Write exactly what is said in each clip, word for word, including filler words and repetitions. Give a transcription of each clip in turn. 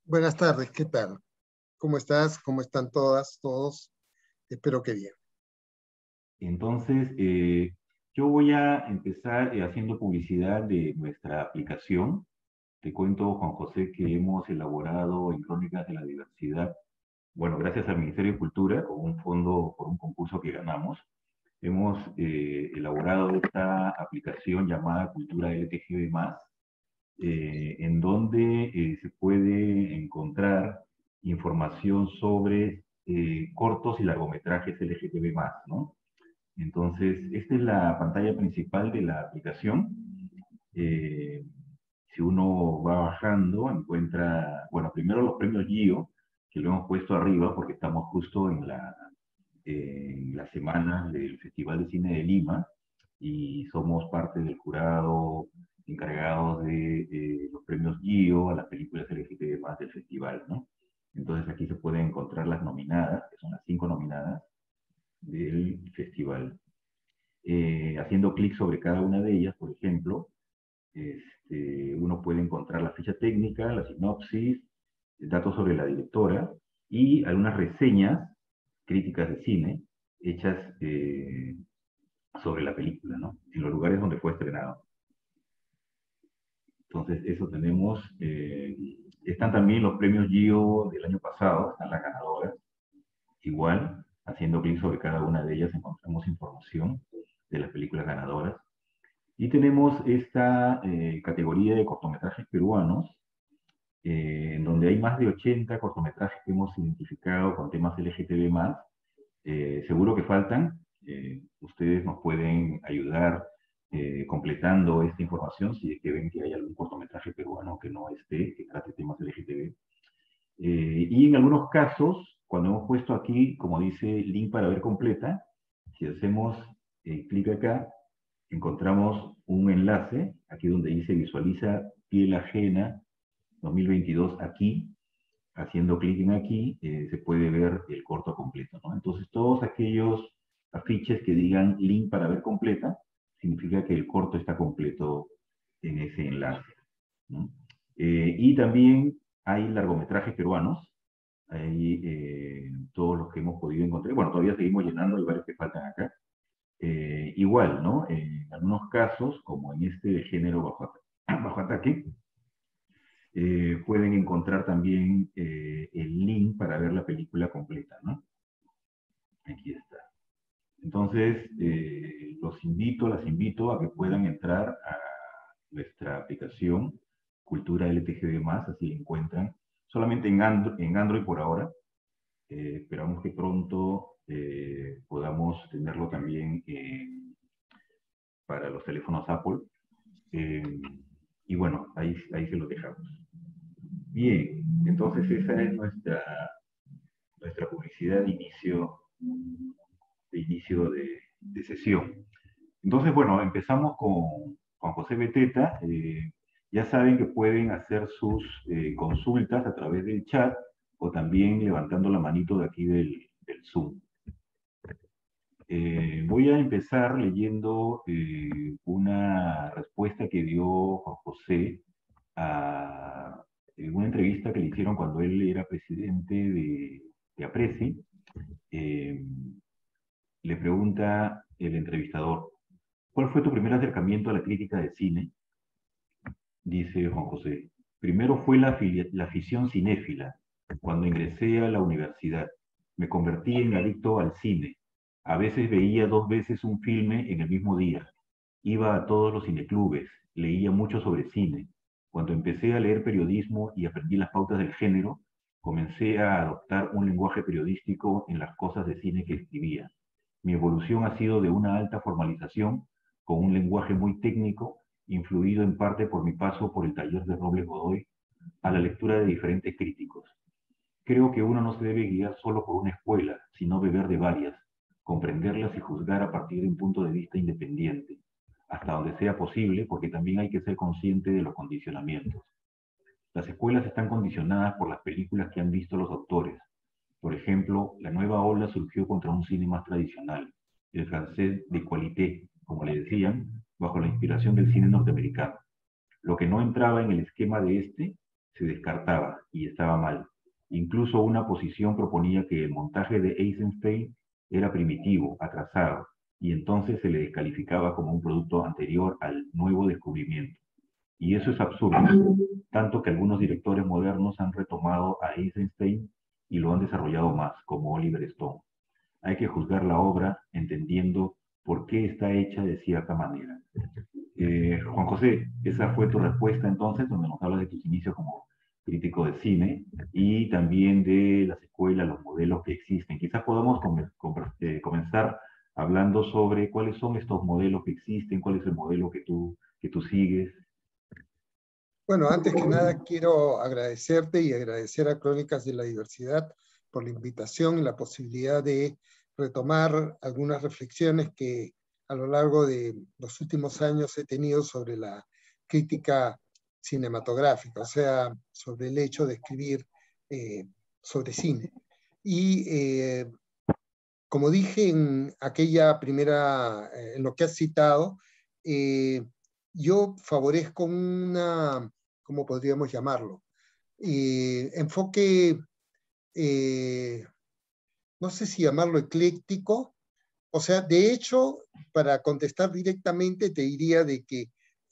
Buenas tardes, ¿qué tal? ¿Cómo estás? ¿Cómo están todas, todos? Espero que bien. Entonces, eh, yo voy a empezar eh, haciendo publicidad de nuestra aplicación. Te cuento, Juan José, que hemos elaborado en Crónicas de la Diversidad, bueno, gracias al Ministerio de Cultura, con un fondo por un concurso que ganamos, hemos eh, elaborado esta aplicación llamada Cultura L G B más, eh, en donde eh, se puede encontrar información sobre eh, cortos y largometrajes L G B más, ¿no? Entonces, esta es la pantalla principal de la aplicación. Eh, si uno va bajando, encuentra, bueno, primero los premios Gio, que lo hemos puesto arriba porque estamos justo en la, en la semana del Festival de Cine de Lima y somos parte del jurado encargados de eh, los premios Gio a las películas L G T B más del festival, ¿no? Entonces aquí se pueden encontrar las nominadas, que son las cinco nominadas del festival. Eh, haciendo clic sobre cada una de ellas, por ejemplo, este, uno puede encontrar la ficha técnica, la sinopsis, datos sobre la directora y algunas reseñas, críticas de cine, hechas eh, sobre la película, ¿no? En los lugares donde fue estrenado. Entonces, eso tenemos. Eh, están también los premios Gio del año pasado, están las ganadoras. Igual, haciendo clic sobre cada una de ellas, encontramos información de las películas ganadoras. Y tenemos esta eh, categoría de cortometrajes peruanos, eh, en donde hay más de ochenta cortometrajes que hemos identificado con temas L G T B más. Eh, seguro que faltan. Eh, ustedes nos pueden ayudar eh, completando esta información si es que ven que hay algún cortometraje peruano que no esté, que trate temas L G T B. Eh, y en algunos casos, cuando hemos puesto aquí, como dice, link para ver completa, si hacemos eh, clic acá, encontramos un enlace, aquí donde dice visualiza piel ajena dos mil veintidós aquí, haciendo clic en aquí, eh, se puede ver el corto completo, ¿no? Entonces, todos aquellos afiches que digan link para ver completa, significa que el corto está completo en ese enlace, ¿no? Eh, y también hay largometrajes peruanos, hay eh, todos los que hemos podido encontrar. Bueno, todavía seguimos llenando, hay varios que faltan acá. Eh, igual, ¿no? En algunos casos, como en este de género bajo, bajo ataque, eh, pueden encontrar también eh, el link para ver la película completa, ¿no? Aquí está. Entonces, eh, los invito, las invito a que puedan entrar a nuestra aplicación Cultura L G B más, así la encuentran, solamente en, Andro en Android por ahora. Eh, esperamos que pronto eh, podamos tenerlo también eh, para los teléfonos Apple. Eh, y bueno, ahí, ahí se lo dejamos. Bien, entonces esa es nuestra, nuestra publicidad de inicio de, inicio de, de sesión. Entonces, bueno, empezamos con Juan José Beteta. Eh, ya saben que pueden hacer sus eh, consultas a través del chat o también levantando la manito de aquí del, del Zoom. Eh, voy a empezar leyendo eh, una respuesta que dio Juan José a en una entrevista que le hicieron cuando él era presidente de, de APRESI. Eh, Le pregunta el entrevistador, ¿cuál fue tu primer acercamiento a la crítica de cine? Dice Juan José, primero fue la, la afición cinéfila. Cuando ingresé a la universidad, me convertí en adicto al cine. A veces veía dos veces un filme en el mismo día. Iba a todos los cineclubes, leía mucho sobre cine. Cuando empecé a leer periodismo y aprendí las pautas del género, comencé a adoptar un lenguaje periodístico en las cosas de cine que escribía. Mi evolución ha sido de una alta formalización, con un lenguaje muy técnico, influido en parte por mi paso por el taller de Robles Godoy, a la lectura de diferentes críticos. Creo que uno no se debe guiar solo por una escuela, sino beber de varias, comprenderlas y juzgar a partir de un punto de vista independiente, hasta donde sea posible, porque también hay que ser consciente de los condicionamientos. Las escuelas están condicionadas por las películas que han visto los autores. Por ejemplo, la nueva ola surgió contra un cine más tradicional, el francés de qualité, como le decían, bajo la inspiración del cine norteamericano. Lo que no entraba en el esquema de este se descartaba y estaba mal. Incluso una posición proponía que el montaje de Eisenstein era primitivo, atrasado, y entonces se le descalificaba como un producto anterior al nuevo descubrimiento. Y eso es absurdo, tanto que algunos directores modernos han retomado a Eisenstein y lo han desarrollado más, como Oliver Stone. Hay que juzgar la obra entendiendo por qué está hecha de cierta manera. Eh, Juan José, esa fue tu respuesta entonces, donde nos hablas de tus inicios como crítico de cine y también de las escuelas, los modelos que existen. Quizás podamos com com eh, comenzar hablando sobre cuáles son estos modelos que existen, cuál es el modelo que tú, que tú sigues. Bueno, antes que nada quiero agradecerte y agradecer a Crónicas de la Diversidad por la invitación y la posibilidad de retomar algunas reflexiones que a lo largo de los últimos años he tenido sobre la crítica cinematográfica, o sea, sobre el hecho de escribir eh, sobre cine. Y eh, como dije en aquella primera, eh, en lo que has citado, eh, yo favorezco una, ¿cómo podríamos llamarlo? Eh, enfoque, eh, no sé si llamarlo ecléctico, o sea, de hecho, para contestar directamente te diría de que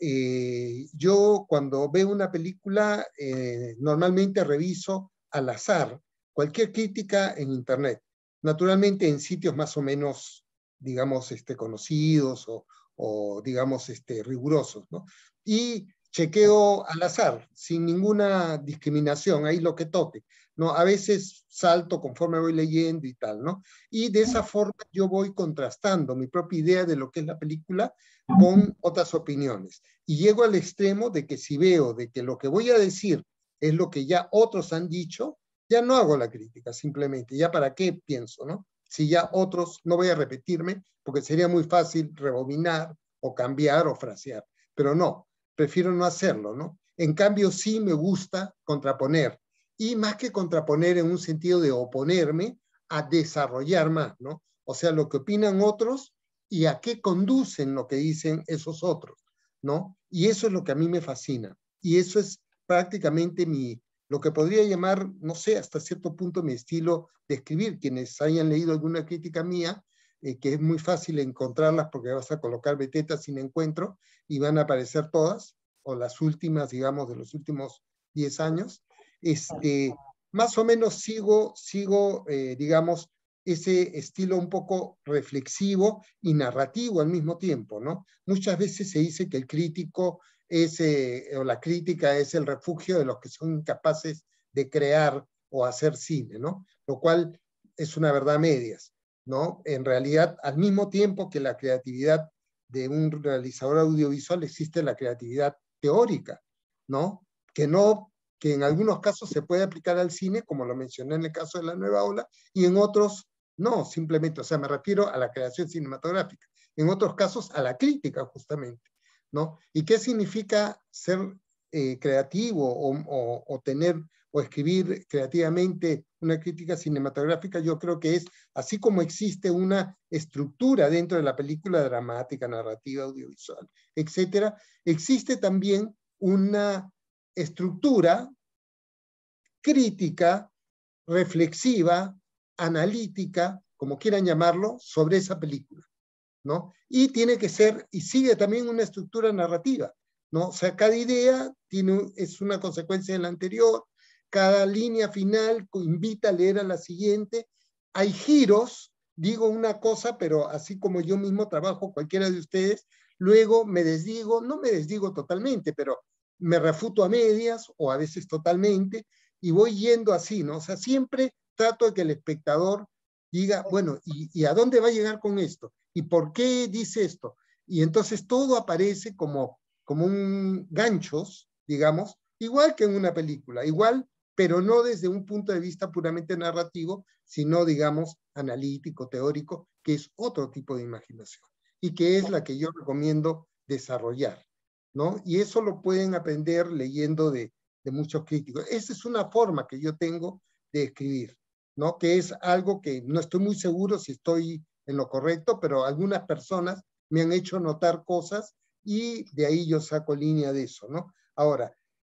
eh, yo cuando veo una película eh, normalmente reviso al azar cualquier crítica en internet, naturalmente en sitios más o menos, digamos, este, conocidos o, o digamos, este, rigurosos, ¿no? Y chequeo al azar, sin ninguna discriminación, ahí lo que toque, ¿no? A veces salto conforme voy leyendo y tal, ¿no? Y de esa forma yo voy contrastando mi propia idea de lo que es la película con otras opiniones. Y llego al extremo de que si veo de que lo que voy a decir es lo que ya otros han dicho, ya no hago la crítica, simplemente. ¿Ya para qué pienso, no? Si ya otros, no voy a repetirme, porque sería muy fácil rebobinar o cambiar o frasear. Pero no, prefiero no hacerlo, ¿no? En cambio, sí me gusta contraponer. Y más que contraponer en un sentido de oponerme, a desarrollar más, ¿no? O sea, lo que opinan otros y a qué conducen lo que dicen esos otros, ¿no? Y eso es lo que a mí me fascina. Y eso es prácticamente mi, lo que podría llamar, no sé, hasta cierto punto mi estilo de escribir. Quienes hayan leído alguna crítica mía, eh, que es muy fácil encontrarlas porque vas a colocar Beteta sin encuentro y van a aparecer todas, o las últimas, digamos, de los últimos diez años. Este, más o menos sigo, sigo eh, digamos, ese estilo un poco reflexivo y narrativo al mismo tiempo, ¿no? Muchas veces se dice que el crítico es, eh, o la crítica es el refugio de los que son incapaces de crear o hacer cine, ¿no? Lo cual es una verdad a medias, ¿no? En realidad, al mismo tiempo que la creatividad de un realizador audiovisual, existe la creatividad teórica, ¿no? Que no que en algunos casos se puede aplicar al cine, como lo mencioné en el caso de La Nueva Ola, y en otros no, simplemente, o sea, me refiero a la creación cinematográfica, en otros casos a la crítica justamente, ¿no? ¿Y qué significa ser eh, creativo o, o, o tener o escribir creativamente una crítica cinematográfica? Yo creo que es, así como existe una estructura dentro de la película dramática, narrativa, audiovisual, etcétera, existe también una estructura crítica, reflexiva, analítica, como quieran llamarlo, sobre esa película, ¿no? Y tiene que ser, y sigue también una estructura narrativa, ¿no? O sea, cada idea tiene, es una consecuencia de la anterior, cada línea final invita a leer a la siguiente, hay giros, digo una cosa, pero así como yo mismo trabajo, cualquiera de ustedes, luego me desdigo, no me desdigo totalmente, pero me refuto a medias o a veces totalmente, y voy yendo así, ¿no? O sea, siempre trato de que el espectador diga, bueno, ¿y, y a dónde va a llegar con esto? ¿Y por qué dice esto? Y entonces todo aparece como, como un ganchos, digamos, igual que en una película, igual, pero no desde un punto de vista puramente narrativo, sino, digamos, analítico, teórico, que es otro tipo de imaginación y que es la que yo recomiendo desarrollar, ¿no? Y eso lo pueden aprender leyendo de, de muchos críticos. Esa es una forma que yo tengo de escribir, ¿no? Que es algo que no estoy muy seguro si estoy en lo correcto, pero algunas personas me han hecho notar cosas y de ahí yo saco línea de eso, ¿no? Ahora,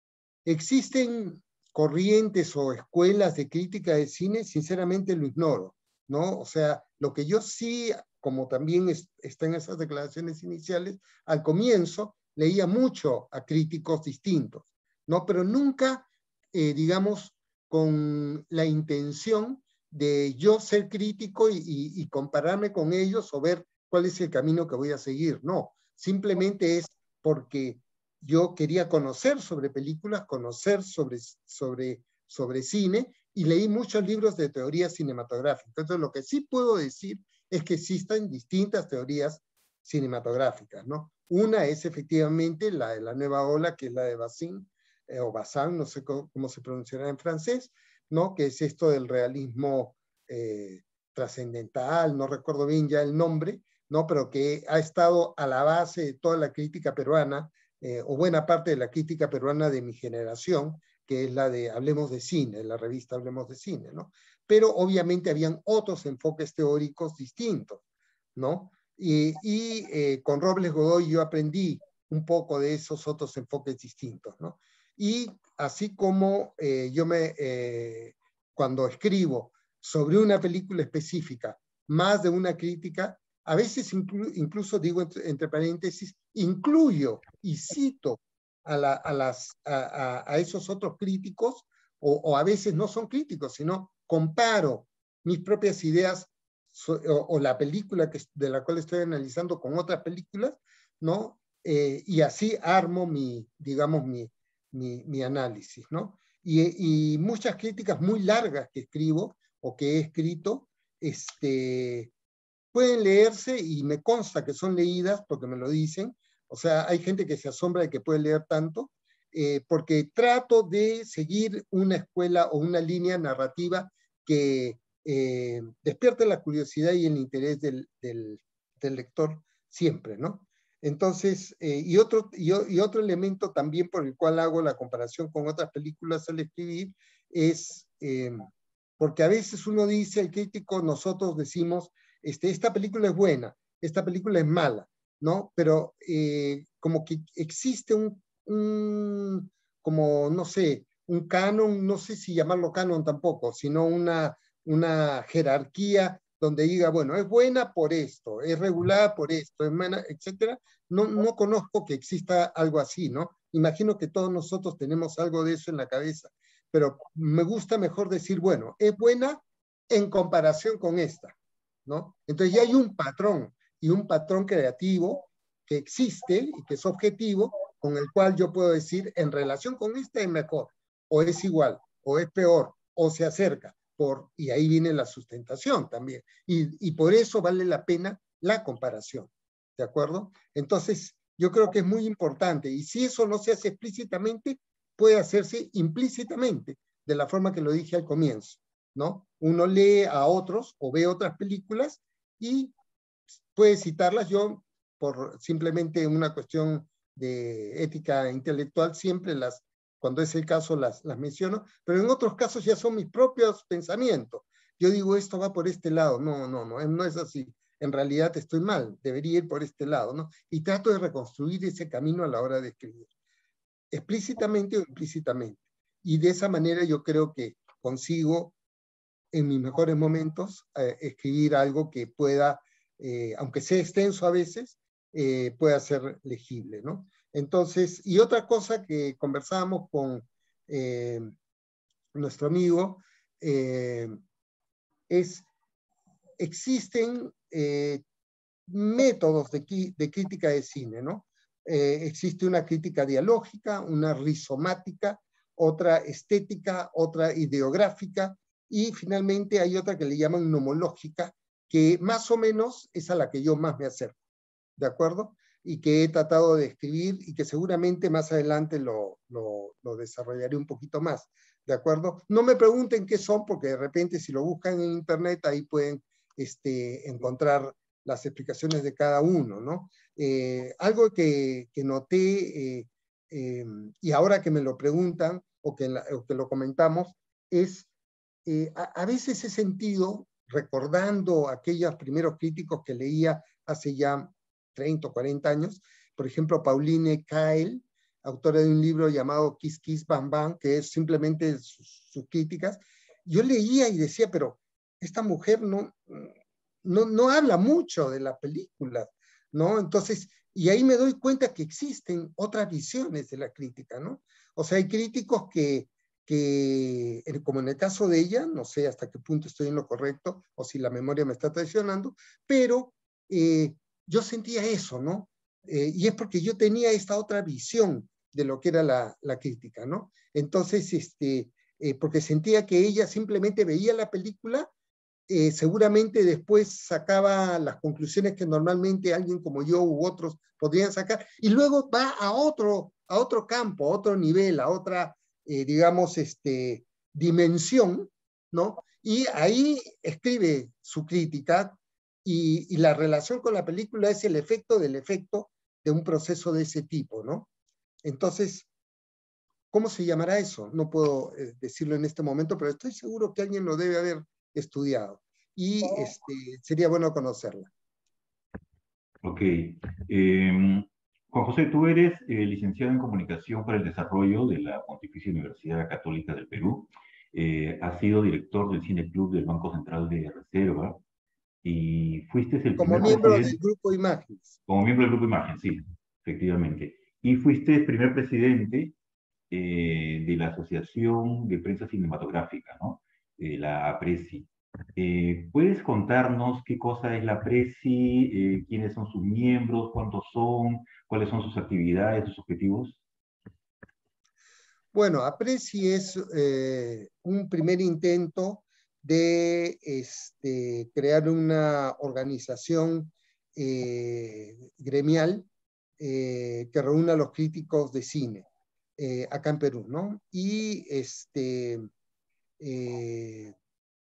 ¿Existen corrientes o escuelas de crítica de cine? Sinceramente lo ignoro, ¿no? O sea, lo que yo sí, como también es, está en esas declaraciones iniciales, al comienzo leía mucho a críticos distintos, ¿no? Pero nunca, eh, digamos, con la intención de yo ser crítico y, y, y compararme con ellos o ver cuál es el camino que voy a seguir. No, simplemente es porque yo quería conocer sobre películas, conocer sobre, sobre, sobre cine, y leí muchos libros de teoría cinematográfica. Entonces, lo que sí puedo decir es que existen distintas teorías cinematográficas, ¿no? Una es efectivamente la de la nueva ola, que es la de Bazin, eh, o Bazin, no sé cómo, cómo se pronunciará en francés, ¿no? Que es esto del realismo eh, trascendental, no recuerdo bien ya el nombre, ¿no? Pero que ha estado a la base de toda la crítica peruana, eh, o buena parte de la crítica peruana de mi generación, que es la de Hablemos de Cine, la revista Hablemos de Cine, ¿no? Pero obviamente habían otros enfoques teóricos distintos, ¿no? Y, y eh, con Robles Godoy yo aprendí un poco de esos otros enfoques distintos, ¿no? Y así como eh, yo me, eh, cuando escribo sobre una película específica, más de una crítica, a veces inclu incluso digo entre, entre paréntesis, incluyo y cito a, la, a, las, a, a, a esos otros críticos, o, o a veces no son críticos, sino comparo mis propias ideas so, o, o la película que, de la cual estoy analizando con otras películas, ¿no? Eh, y así armo mi, digamos, mi, mi, mi análisis, ¿no? Y, y muchas críticas muy largas que escribo o que he escrito, este, pueden leerse y me consta que son leídas porque me lo dicen. O sea, hay gente que se asombra de que puede leer tanto, eh, porque trato de seguir una escuela o una línea narrativa que eh, despierte la curiosidad y el interés del, del, del lector siempre, ¿no? Entonces, eh, y, otro, y, y otro elemento también por el cual hago la comparación con otras películas al escribir es eh, porque a veces uno dice, el crítico, nosotros decimos, este, esta película es buena, esta película es mala, ¿no? Pero eh, como que existe un, un, como, no sé, un canon, no sé si llamarlo canon tampoco, sino una, una jerarquía donde diga, bueno, es buena por esto, es regular por esto, es buena, etcétera. No, no conozco que exista algo así, ¿no? Imagino que todos nosotros tenemos algo de eso en la cabeza, pero me gusta mejor decir, bueno, es buena en comparación con esta, ¿no? Entonces ya hay un patrón, y un patrón creativo que existe y que es objetivo, con el cual yo puedo decir, en relación con esta es mejor, o es igual, o es peor, o se acerca, por, y ahí viene la sustentación también, y, y por eso vale la pena la comparación, ¿de acuerdo? Entonces, yo creo que es muy importante, y si eso no se hace explícitamente, puede hacerse implícitamente, de la forma que lo dije al comienzo, ¿no? Uno lee a otros o ve otras películas y puede citarlas. Yo, por simplemente una cuestión de ética intelectual, siempre las, cuando es el caso, las, las menciono, pero en otros casos ya son mis propios pensamientos. Yo digo, esto va por este lado. No, no, no, no es así. En realidad estoy mal, debería ir por este lado, ¿no? Y trato de reconstruir ese camino a la hora de escribir, explícitamente o implícitamente. Y de esa manera yo creo que consigo, en mis mejores momentos, eh, escribir algo que pueda, eh, aunque sea extenso a veces, eh, pueda ser legible, ¿no? Entonces, y otra cosa que conversábamos con eh, nuestro amigo, eh, es, existen eh, métodos de, de crítica de cine, ¿no? Eh, existe una crítica dialógica, una rizomática, otra estética, otra ideográfica, y finalmente hay otra que le llaman nomológica, que más o menos es a la que yo más me acerco, ¿de acuerdo? Y que he tratado de escribir y que seguramente más adelante lo, lo, lo desarrollaré un poquito más, ¿de acuerdo? No me pregunten qué son, porque de repente si lo buscan en internet ahí pueden este, encontrar las explicaciones de cada uno, ¿no? Eh, algo que, que noté, eh, eh, y ahora que me lo preguntan, o que, la, o que lo comentamos, es, eh, a, a veces he sentido, recordando aquellos primeros críticos que leía hace ya treinta o cuarenta años, por ejemplo, Pauline Kael, autora de un libro llamado Kiss Kiss Bang Bang, que es simplemente sus, sus críticas. Yo leía y decía, pero esta mujer no, no, no habla mucho de la película, ¿no? Entonces, y ahí me doy cuenta que existen otras visiones de la crítica, ¿no? O sea, hay críticos que, que, como en el caso de ella, no sé hasta qué punto estoy en lo correcto, o si la memoria me está traicionando, pero eh, yo sentía eso, ¿no? Eh, y es porque yo tenía esta otra visión de lo que era la, la crítica, ¿no? Entonces, este, eh, porque sentía que ella simplemente veía la película, eh, seguramente después sacaba las conclusiones que normalmente alguien como yo u otros podrían sacar, y luego va a otro, a otro campo, a otro nivel, a otra, eh, digamos, este, dimensión, ¿no? Y ahí escribe su crítica, y, y la relación con la película es el efecto del efecto de un proceso de ese tipo, ¿no? Entonces, ¿cómo se llamará eso? No puedo eh, decirlo en este momento, pero estoy seguro que alguien lo debe haber estudiado, y este, sería bueno conocerla. Ok. Eh, Juan José, tú eres eh, licenciado en Comunicación para el Desarrollo de la Pontificia Universidad Católica del Perú. Eh, has sido director del Cine Club del Banco Central de Reserva y fuiste el Como primer miembro del presidente, grupo Imágenes. como miembro del Grupo Imagen, sí, efectivamente. Y fuiste el primer presidente eh, de la Asociación de Prensa Cinematográfica, ¿no? Eh, la APRESI. Eh, ¿Puedes contarnos qué cosa es la APRESI, eh, quiénes son sus miembros, cuántos son, cuáles son sus actividades, sus objetivos? Bueno, APRESI es eh, un primer intento de este, crear una organización eh, gremial eh, que reúna a los críticos de cine eh, acá en Perú, ¿no? Y este, eh,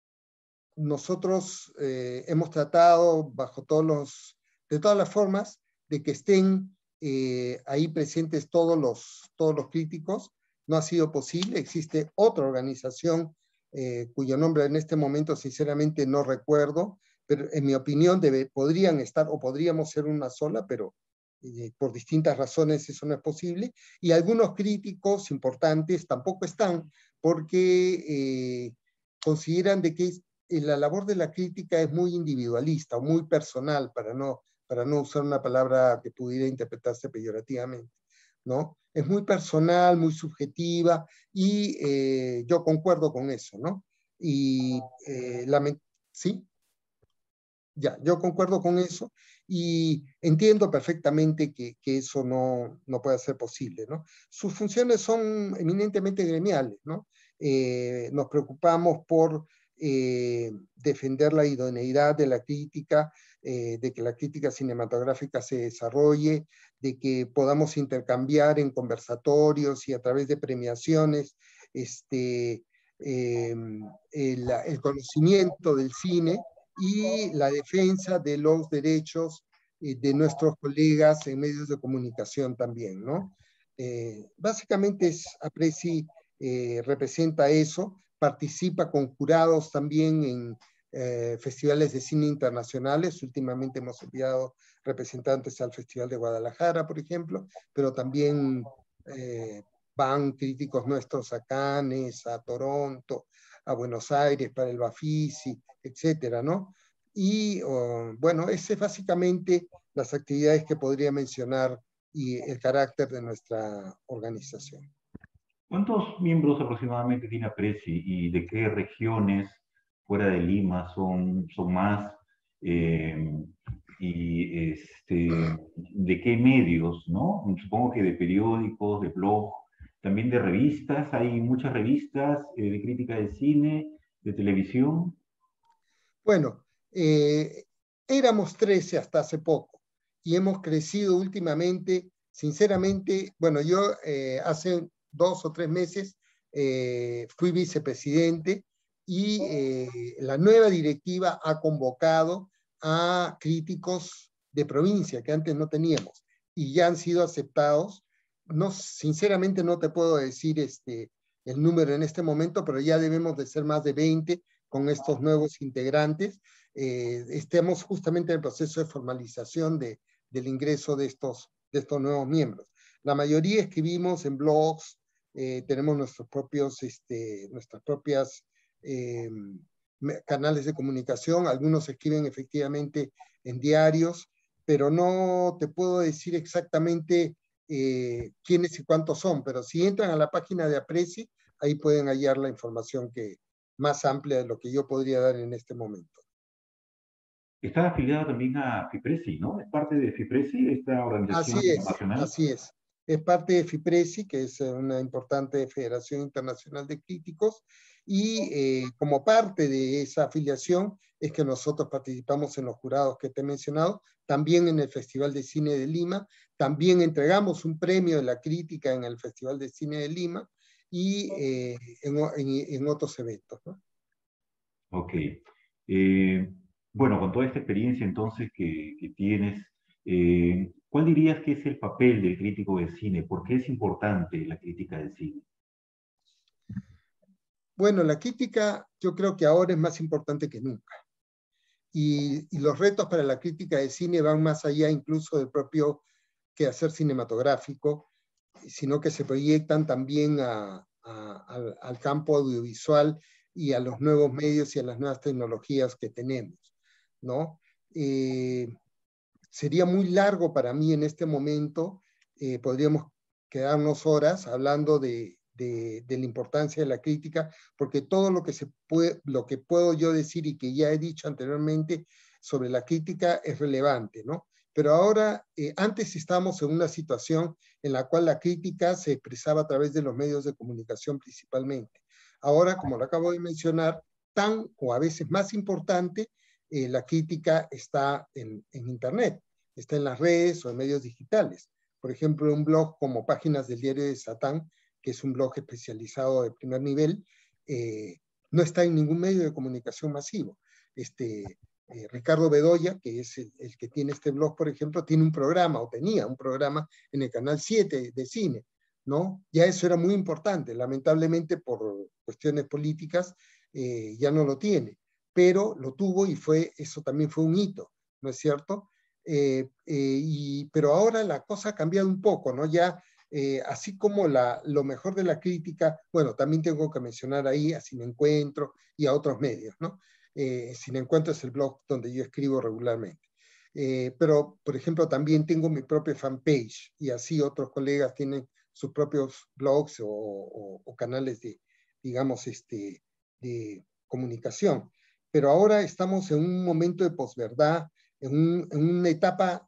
nosotros eh, hemos tratado bajo todos los, de todas las formas de que estén eh, ahí presentes todos los, todos los críticos. No ha sido posible. Existe otra organización eh, cuyo nombre en este momento sinceramente no recuerdo, pero en mi opinión debe, podrían estar o podríamos ser una sola, pero eh, por distintas razones eso no es posible. Y algunos críticos importantes tampoco están porque eh, consideran de que la labor de la crítica es muy individualista o muy personal, para no, para no usar una palabra que pudiera interpretarse peyorativamente, ¿no? Es muy personal, muy subjetiva, y eh, yo concuerdo con eso, ¿no? Y eh, lament- sí, ya, yo concuerdo con eso y entiendo perfectamente que, que eso no, no puede ser posible, ¿no? Sus funciones son eminentemente gremiales, ¿no? Eh, nos preocupamos por eh, defender la idoneidad de la crítica, eh, de que la crítica cinematográfica se desarrolle, de que podamos intercambiar en conversatorios y a través de premiaciones este, eh, el, el conocimiento del cine y la defensa de los derechos eh, de nuestros colegas en medios de comunicación también, ¿no? Eh, básicamente es, APRESI eh, representa eso, participa con jurados también en eh, festivales de cine internacionales. Últimamente hemos enviado representantes al Festival de Guadalajara, por ejemplo, pero también eh, van críticos nuestros a Cannes, a Toronto, a Buenos Aires para el Bafisi, etcétera, ¿no? Y uh, bueno, ese es básicamente las actividades que podría mencionar y el carácter de nuestra organización. ¿Cuántos miembros aproximadamente tiene APRESI y de qué regiones fuera de Lima son, son más? Eh, y este, ¿de qué medios, no? Supongo que de periódicos, de blog, también de revistas. Hay muchas revistas eh, de crítica de cine, de televisión. Bueno, eh, éramos trece hasta hace poco y hemos crecido últimamente. Sinceramente, bueno, yo eh, hace dos o tres meses eh, fui vicepresidente y eh, la nueva directiva ha convocado a críticos de provincia que antes no teníamos y ya han sido aceptados. No, sinceramente no te puedo decir este, el número en este momento, pero ya debemos de ser más de veinte con estos nuevos integrantes. Eh, estemos justamente en el proceso de formalización de, del ingreso de estos, de estos nuevos miembros. La mayoría escribimos en blogs, eh, tenemos nuestros propios, este, nuestras propias eh, canales de comunicación, algunos escriben efectivamente en diarios, pero no te puedo decir exactamente eh, quiénes y cuántos son, pero si entran a la página de APRESI, ahí pueden hallar la información que, más amplia de lo que yo podría dar en este momento. Está afiliado también a FIPRESI, ¿no? Es parte de FIPRESI, esta organización Así es, internacional. así es. Es parte de FIPRESI, que es una importante federación internacional de críticos, y eh, como parte de esa afiliación es que nosotros participamos en los jurados que te he mencionado, también en el Festival de Cine de Lima, también entregamos un premio de la crítica en el Festival de Cine de Lima y eh, en, en, en otros eventos, ¿no? Ok. Eh, bueno, con toda esta experiencia entonces que, que tienes, eh, ¿cuál dirías que es el papel del crítico de cine? ¿Por qué es importante la crítica del cine? Bueno, la crítica yo creo que ahora es más importante que nunca. Y, y los retos para la crítica de cine van más allá incluso del propio quehacer cinematográfico, sino que se proyectan también a, a, al, al campo audiovisual y a los nuevos medios y a las nuevas tecnologías que tenemos, ¿no? Eh, sería muy largo para mí en este momento, eh, podríamos quedarnos horas hablando de, de, de la importancia de la crítica, porque todo lo que, se puede, lo que puedo yo decir y que ya he dicho anteriormente sobre la crítica es relevante, ¿no? Pero ahora, eh, antes estábamos en una situación en la cual la crítica se expresaba a través de los medios de comunicación principalmente. Ahora, como lo acabo de mencionar, tan o a veces más importante, eh, la crítica está en, en Internet, está en las redes o en medios digitales. Por ejemplo, un blog como Páginas del Diario de Satán, que es un blog especializado de primer nivel, eh, no está en ningún medio de comunicación masivo. Este, eh, Ricardo Bedoya, que es el, el que tiene este blog, por ejemplo, tiene un programa, o tenía un programa en el Canal siete de cine, ¿no? Ya eso era muy importante. Lamentablemente, por cuestiones políticas, eh, ya no lo tiene, pero lo tuvo y fue, eso también fue un hito, ¿no es cierto? Eh, eh, y, pero ahora la cosa ha cambiado un poco, ¿no? Ya, eh, así como la, lo mejor de la crítica, bueno, también tengo que mencionar ahí a Cine Encuentro y a otros medios, ¿no? Eh, Cine Encuentro es el blog donde yo escribo regularmente. Eh, pero, por ejemplo, también tengo mi propia fanpage y así otros colegas tienen sus propios blogs o, o, o canales de, digamos, este, de comunicación. Pero ahora estamos en un momento de posverdad, en, un, en una etapa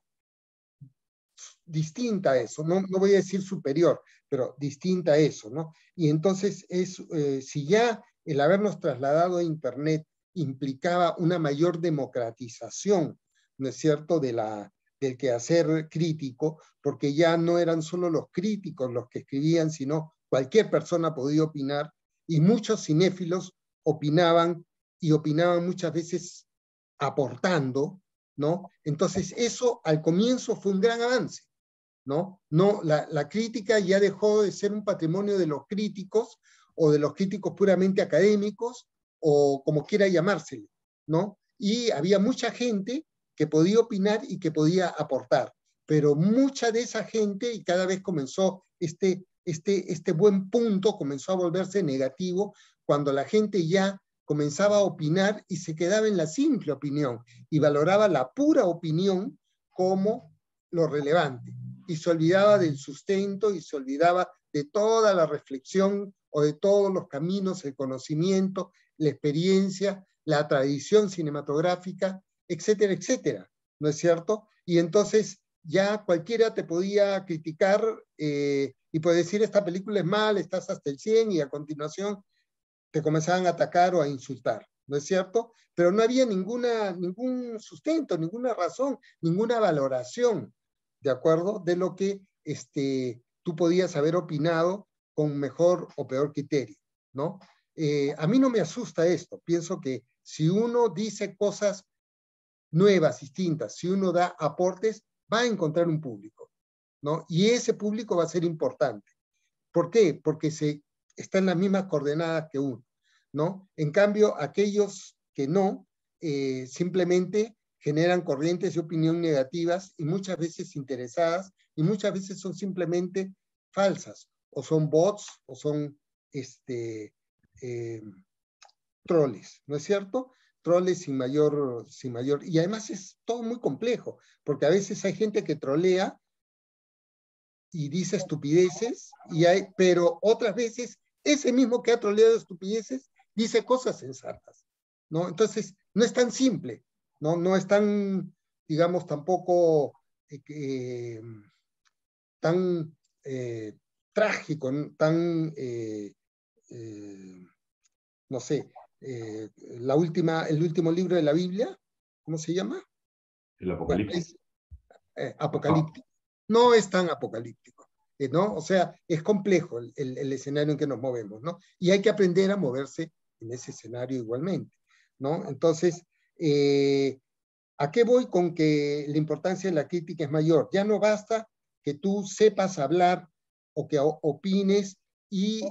distinta a eso, no, no voy a decir superior, pero distinta a eso, ¿no? Y entonces, es, eh, si ya el habernos trasladado a Internet implicaba una mayor democratización, ¿no es cierto?, de la, del quehacer crítico, porque ya no eran solo los críticos los que escribían, sino cualquier persona podía opinar, y muchos cinéfilos opinaban, y opinaban muchas veces aportando, ¿no? Entonces, eso al comienzo fue un gran avance, ¿no? No, la, la crítica ya dejó de ser un patrimonio de los críticos o de los críticos puramente académicos o como quiera llamársele, ¿no? Y había mucha gente que podía opinar y que podía aportar, pero mucha de esa gente, y cada vez comenzó este, este, este buen punto, comenzó a volverse negativo cuando la gente ya comenzaba a opinar y se quedaba en la simple opinión y valoraba la pura opinión como lo relevante y se olvidaba del sustento y se olvidaba de toda la reflexión o de todos los caminos, el conocimiento, la experiencia, la tradición cinematográfica, etcétera, etcétera, ¿no es cierto? Y entonces ya cualquiera te podía criticar eh, y puede decir esta película es mal, estás hasta el cien y a continuación te comenzaban a atacar o a insultar, ¿no es cierto? Pero no había ninguna, ningún sustento, ninguna razón, ninguna valoración, ¿de acuerdo? De lo que este, tú podías haber opinado con mejor o peor criterio, ¿no? Eh, a mí no me asusta esto, pienso que si uno dice cosas nuevas, distintas, si uno da aportes, va a encontrar un público, ¿no? Y ese público va a ser importante. ¿Por qué? Porque se está en las mismas coordenadas que uno, ¿no? En cambio, aquellos que no, eh, simplemente generan corrientes de opinión negativas y muchas veces interesadas, y muchas veces son simplemente falsas, o son bots, o son este, eh, troles, ¿no es cierto? Troles sin mayor, sin mayor, y además es todo muy complejo, porque a veces hay gente que trolea y dice estupideces, y hay, pero otras veces ese mismo que ha troleado estupideces dice cosas sensatas, ¿no? Entonces, no es tan simple, ¿no? No es tan, digamos, tampoco eh, eh, tan eh, trágico, tan, eh, eh, no sé, eh, la última, el último libro de la Biblia, ¿cómo se llama? El Bueno, Apocalipsis. es eh, apocalíptico. No es tan apocalíptico, eh, ¿no? O sea, es complejo el, el, el escenario en que nos movemos, ¿no? Y hay que aprender a moverse en ese escenario igualmente, ¿no? Entonces, eh, ¿a qué voy con que la importancia de la crítica es mayor? Ya no basta que tú sepas hablar o que opines y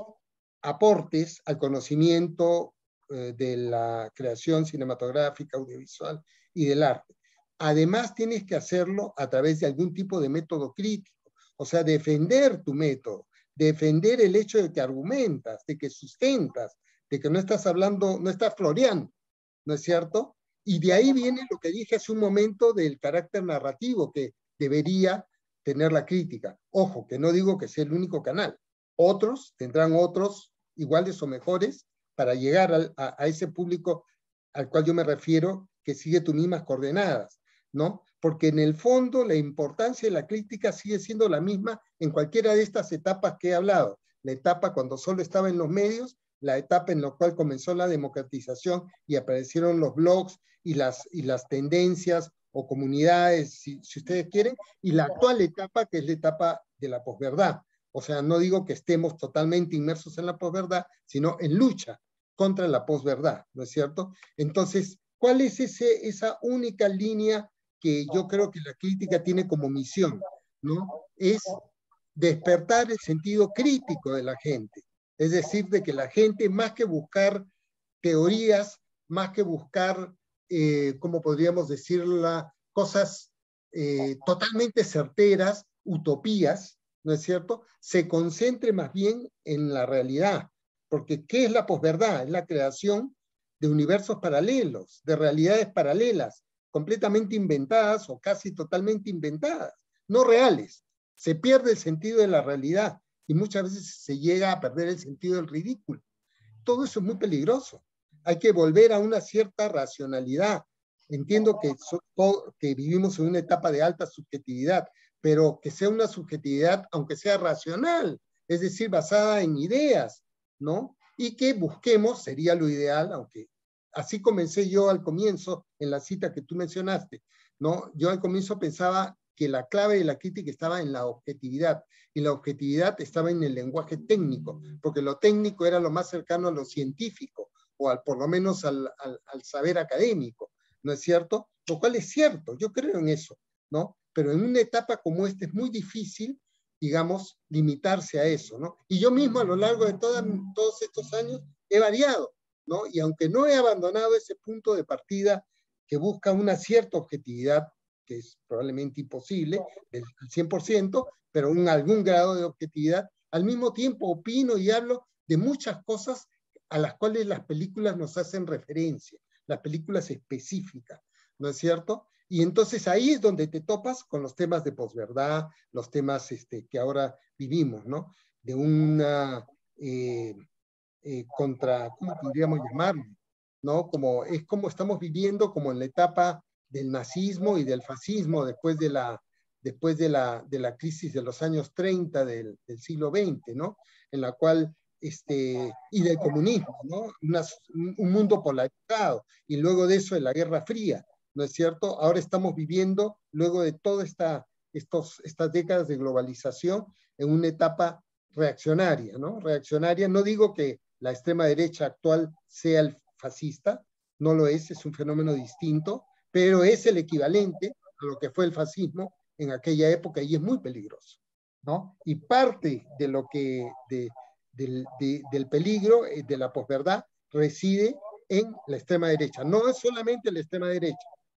aportes al conocimiento eh, de la creación cinematográfica, audiovisual y del arte. Además, tienes que hacerlo a través de algún tipo de método crítico, o sea, defender tu método, defender el hecho de que argumentas, de que sustentas, de que no estás hablando, no estás floreando, ¿no es cierto? Y de ahí viene lo que dije hace un momento del carácter narrativo que debería tener la crítica. Ojo, que no digo que sea el único canal. Otros tendrán otros iguales o mejores para llegar al, a, a ese público al cual yo me refiero, que sigue tus mismas coordenadas, ¿no? Porque en el fondo la importancia de la crítica sigue siendo la misma en cualquiera de estas etapas que he hablado. La etapa cuando solo estaba en los medios, la etapa en la cual comenzó la democratización y aparecieron los blogs y las, y las tendencias o comunidades, si, si ustedes quieren, y la actual etapa, que es la etapa de la posverdad. O sea, no digo que estemos totalmente inmersos en la posverdad, sino en lucha contra la posverdad, ¿no es cierto? Entonces, ¿cuál es ese, esa única línea que yo creo que la crítica tiene como misión, ¿no? Es despertar el sentido crítico de la gente. Es decir, de que la gente, más que buscar teorías, más que buscar, eh, ¿cómo podríamos decirla? Cosas eh, totalmente certeras, utopías, ¿no es cierto? Se concentre más bien en la realidad. Porque ¿qué es la posverdad? Es la creación de universos paralelos, de realidades paralelas, completamente inventadas o casi totalmente inventadas, no reales. Se pierde el sentido de la realidad y muchas veces se llega a perder el sentido del ridículo. Todo eso es muy peligroso. Hay que volver a una cierta racionalidad. Entiendo que, so, todo, que vivimos en una etapa de alta subjetividad, pero que sea una subjetividad, aunque sea racional, es decir, basada en ideas, ¿no? Y que busquemos, sería lo ideal, aunque así comencé yo al comienzo, en la cita que tú mencionaste, ¿no? Yo al comienzo pensaba que la clave de la crítica estaba en la objetividad, y la objetividad estaba en el lenguaje técnico, porque lo técnico era lo más cercano a lo científico, o al, por lo menos al, al, al saber académico, ¿no es cierto? Lo cual es cierto, yo creo en eso, ¿no? Pero en una etapa como esta es muy difícil, digamos, limitarse a eso, ¿no? Y yo mismo a lo largo de toda, todos estos años he variado, ¿no? Y aunque no he abandonado ese punto de partida que busca una cierta objetividad, que es probablemente imposible, del cien por ciento, pero un algún grado de objetividad, al mismo tiempo opino y hablo de muchas cosas a las cuales las películas nos hacen referencia, las películas específicas, ¿no es cierto? Y entonces ahí es donde te topas con los temas de posverdad, los temas este, que ahora vivimos, ¿no? De una eh, eh, contra, ¿cómo podríamos llamarlo? ¿No? Como, es como estamos viviendo como en la etapa del nazismo y del fascismo después de la, después de la, de la crisis de los años treinta del, del siglo veinte, ¿no? En la cual, este, y del comunismo, ¿no? Una, un mundo polarizado, y luego de eso de la Guerra Fría, ¿no es cierto? Ahora estamos viviendo, luego de toda esta, estos, estas décadas de globalización, en una etapa reaccionaria, ¿no? Reaccionaria, no digo que la extrema derecha actual sea el fascista, no lo es, es un fenómeno distinto, pero es el equivalente a lo que fue el fascismo en aquella época y es muy peligroso, ¿no? Y parte de lo que, de, de, de, del peligro de la posverdad reside en la extrema derecha. No es solamente la extrema derecha,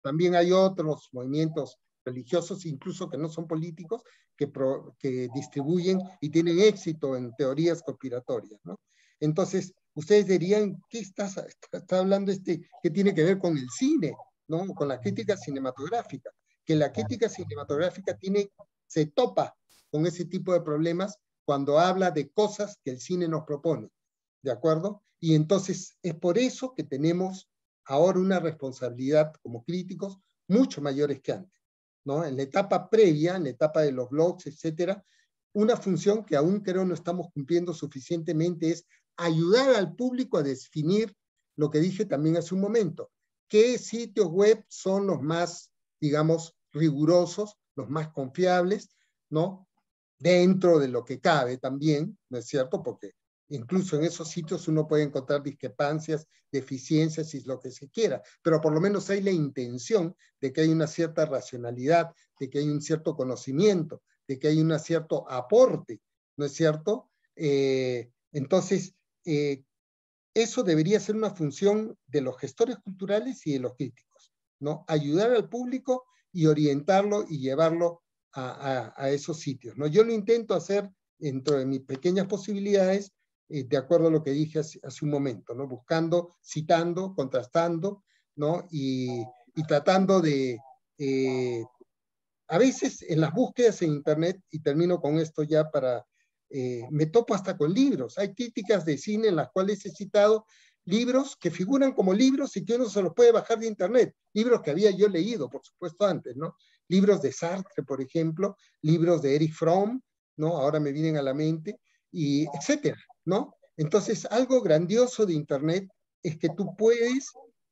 también hay otros movimientos religiosos, incluso que no son políticos, que, pro, que distribuyen y tienen éxito en teorías conspiratorias, ¿no? Entonces, ustedes dirían, ¿qué estás, está hablando este, qué tiene que ver con el cine, ¿no? Con la crítica cinematográfica? Que la crítica cinematográfica tiene, se topa con ese tipo de problemas cuando habla de cosas que el cine nos propone, ¿de acuerdo? Y entonces es por eso que tenemos ahora una responsabilidad como críticos mucho mayores que antes, ¿no? En la etapa previa, en la etapa de los blogs, etcétera, una función que aún creo no estamos cumpliendo suficientemente es ayudar al público a definir lo que dije también hace un momento. ¿Qué sitios web son los más, digamos, rigurosos, los más confiables, ¿no? Dentro de lo que cabe también, ¿no es cierto? Porque incluso en esos sitios uno puede encontrar discrepancias, deficiencias y lo que se quiera, pero por lo menos hay la intención de que hay una cierta racionalidad, de que hay un cierto conocimiento, de que hay un cierto aporte, ¿no es cierto? Eh, entonces, eh, eso debería ser una función de los gestores culturales y de los críticos, ¿no? Ayudar al público y orientarlo y llevarlo a, a, a esos sitios, ¿no? Yo lo intento hacer dentro de mis pequeñas posibilidades, eh, de acuerdo a lo que dije hace, hace un momento, ¿no? Buscando, citando, contrastando, ¿no? Y, y tratando de, eh, a veces en las búsquedas en Internet, y termino con esto ya para, eh, me topo hasta con libros. Hay críticas de cine en las cuales he citado libros que figuran como libros y que uno se los puede bajar de Internet. Libros que había yo leído, por supuesto, antes, ¿no? Libros de Sartre, por ejemplo, libros de Erich Fromm, ¿no? Ahora me vienen a la mente, y etcétera, ¿no? Entonces, algo grandioso de Internet es que tú puedes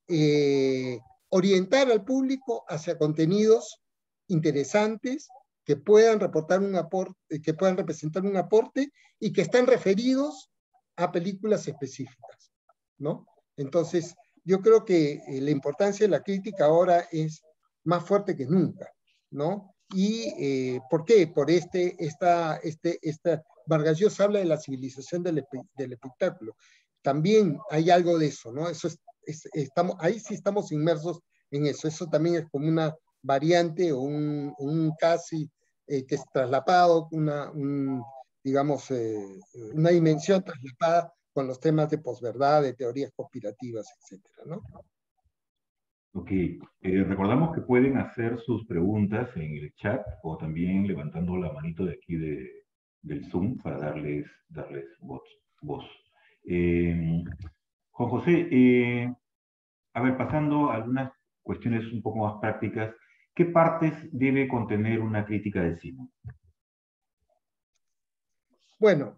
eh, orientar al público hacia contenidos interesantes que puedan reportar un aporte, que puedan representar un aporte y que están referidos a películas específicas, ¿no? Entonces, yo creo que eh, la importancia de la crítica ahora es más fuerte que nunca, ¿no? ¿Y eh, por qué? Por este, esta, este, esta, Vargas Llosa habla de la civilización del, del espectáculo. También hay algo de eso, ¿no? Eso es, es, estamos, ahí sí estamos inmersos en eso. Eso también es como una variante o un, un casi eh, que es traslapado, una, un, digamos, eh, una dimensión traslapada con los temas de posverdad, de teorías conspirativas, etcétera, ¿no? Ok, eh, recordamos que pueden hacer sus preguntas en el chat o también levantando la manito de aquí de, del Zoom para darles, darles voz. voz. Eh, Juan José, eh, a ver, pasando a algunas cuestiones un poco más prácticas, ¿qué partes debe contener una crítica de cine? Bueno,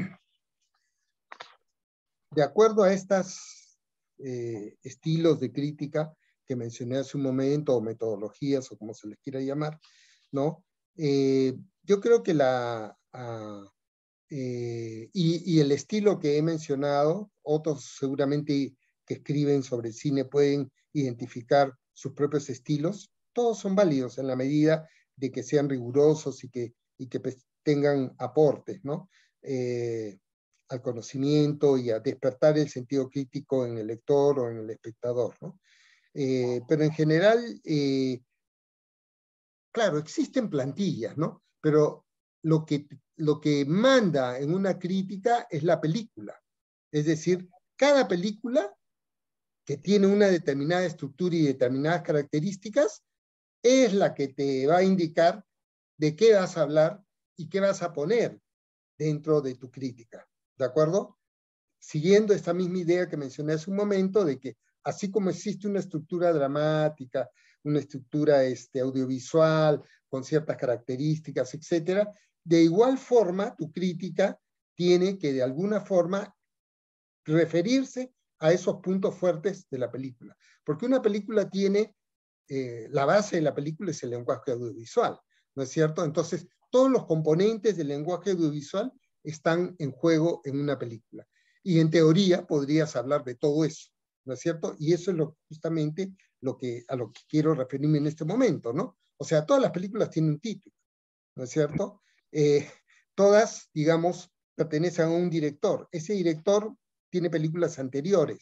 de acuerdo a estos eh, estilos de crítica que mencioné hace un momento, o metodologías, o como se les quiera llamar, ¿no? Eh, yo creo que la... Uh, eh, y, y el estilo que he mencionado, otros seguramente que escriben sobre cine pueden identificar sus propios estilos, todos son válidos en la medida de que sean rigurosos y que, y que pues, tengan aportes, ¿no? Eh, al conocimiento y a despertar el sentido crítico en el lector o en el espectador, ¿no? Eh, pero en general, eh, claro, existen plantillas, ¿no? Pero lo que, lo que manda en una crítica es la película. Es decir, cada película que tiene una determinada estructura y determinadas características es la que te va a indicar de qué vas a hablar y qué vas a poner dentro de tu crítica. ¿De acuerdo? Siguiendo esta misma idea que mencioné hace un momento, de que así como existe una estructura dramática, una estructura este, audiovisual, con ciertas características, etcétera, de igual forma tu crítica tiene que de alguna forma referirse a esos puntos fuertes de la película. Porque una película tiene, eh, la base de la película es el lenguaje audiovisual, ¿no es cierto? Entonces, todos los componentes del lenguaje audiovisual están en juego en una película. Y en teoría podrías hablar de todo eso, ¿no es cierto? Y eso es lo, justamente lo que, a lo que quiero referirme en este momento, ¿no? O sea, todas las películas tienen un título, ¿no es cierto? Eh, todas, digamos, pertenecen a un director. Ese director tiene películas anteriores.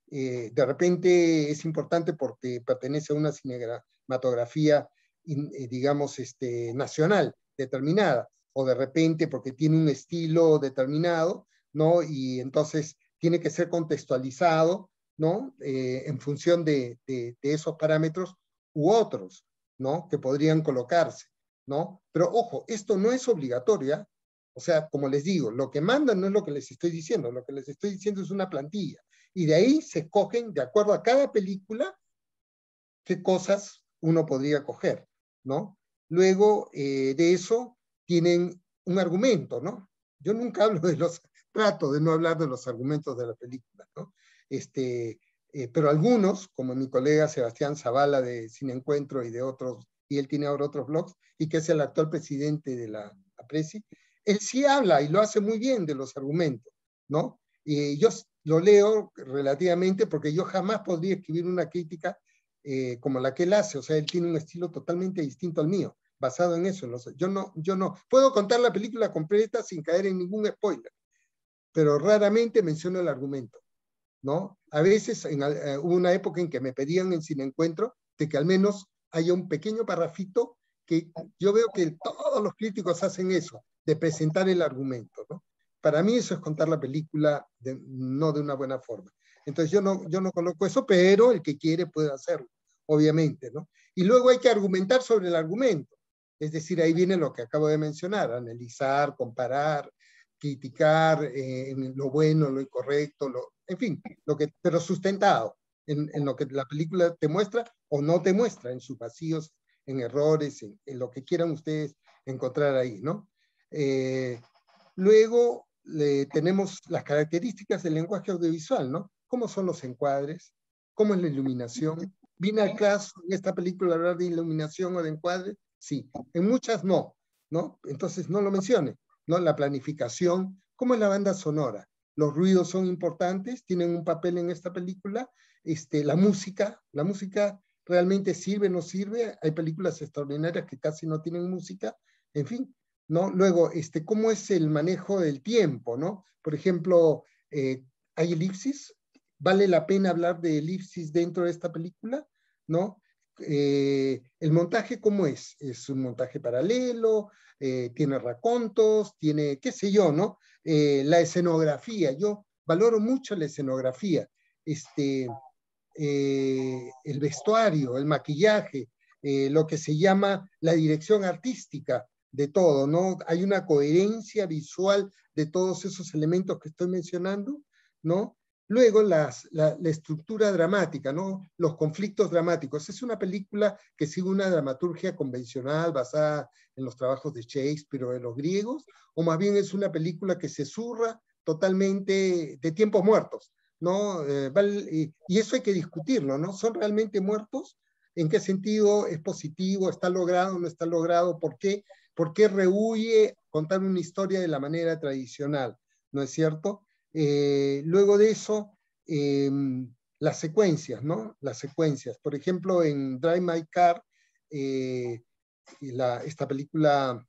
eh, de repente es importante porque pertenece a una cinematografía, eh, digamos, este, nacional, determinada, o de repente porque tiene un estilo determinado, ¿no? Y entonces tiene que ser contextualizado, ¿no? Eh, en función de, de, de esos parámetros u otros, ¿no? Que podrían colocarse, ¿no? Pero ojo, esto no es obligatorio, o sea, como les digo, lo que mandan no es lo que les estoy diciendo, lo que les estoy diciendo es una plantilla, y de ahí se escogen, de acuerdo a cada película, qué cosas uno podría coger, ¿no? Luego eh, de eso tienen un argumento, ¿no? Yo nunca hablo de los, trato de no hablar de los argumentos de la película, ¿no? Este, eh, pero algunos, como mi colega Sebastián Zavala de Cine Encuentro y de otros, y él tiene ahora otros blogs, y que es el actual presidente de la APRESI, él sí habla y lo hace muy bien de los argumentos, ¿no? Y yo lo leo relativamente porque yo jamás podría escribir una crítica eh, como la que él hace, o sea, él tiene un estilo totalmente distinto al mío, basado en eso. Los, yo, no, yo no, puedo contar la película completa sin caer en ningún spoiler, pero raramente menciono el argumento, ¿no? A veces en, uh, hubo una época en que me pedían en Cine Encuentro de que al menos haya un pequeño parrafito que yo veo que todos los críticos hacen eso, de presentar el argumento, ¿no? Para mí eso es contar la película de, no de una buena forma. Entonces yo no, yo no coloco eso, pero el que quiere puede hacerlo, obviamente, ¿no? Y luego hay que argumentar sobre el argumento. Es decir, ahí viene lo que acabo de mencionar, analizar, comparar, criticar eh, en lo bueno, lo incorrecto, lo, en fin, lo que, pero sustentado en, en lo que la película te muestra o no te muestra, en sus vacíos, en errores, en, en lo que quieran ustedes encontrar ahí, ¿no? Eh, luego le, tenemos las características del lenguaje audiovisual, ¿no? ¿Cómo son los encuadres? ¿Cómo es la iluminación? ¿Viene al caso en esta película hablar de iluminación o de encuadre? Sí, en muchas no, ¿no? Entonces no lo mencione, ¿no? La planificación, ¿cómo es la banda sonora? Los ruidos son importantes, tienen un papel en esta película, este, la música, la música realmente sirve, no sirve, hay películas extraordinarias que casi no tienen música, en fin, ¿no? Luego, este, ¿cómo es el manejo del tiempo, ¿no? Por ejemplo, eh, ¿hay elipsis? ¿Vale la pena hablar de elipsis dentro de esta película? ¿No? Eh, ¿el montaje cómo es? ¿Es un montaje paralelo? Eh, ¿Tiene racontos? ¿Tiene, qué sé yo, ¿no? Eh, la escenografía, yo valoro mucho la escenografía, este, eh, el vestuario, el maquillaje, eh, lo que se llama la dirección artística de todo, ¿no? Hay una coherencia visual de todos esos elementos que estoy mencionando, ¿no? Luego las, la, la estructura dramática, ¿no? Los conflictos dramáticos. Es una película que sigue una dramaturgia convencional basada en los trabajos de Shakespeare o de los griegos, o más bien es una película que se zurra totalmente de tiempos muertos, ¿no? Eh, vale, y eso hay que discutirlo, ¿no? ¿Son realmente muertos? ¿En qué sentido es positivo? ¿Está logrado? ¿No está logrado? ¿Por qué? ¿Por qué rehuye contar una historia de la manera tradicional? ¿No es cierto? Eh, luego de eso, eh, las secuencias, ¿no? Las secuencias. Por ejemplo, en Drive My Car, eh, la, esta película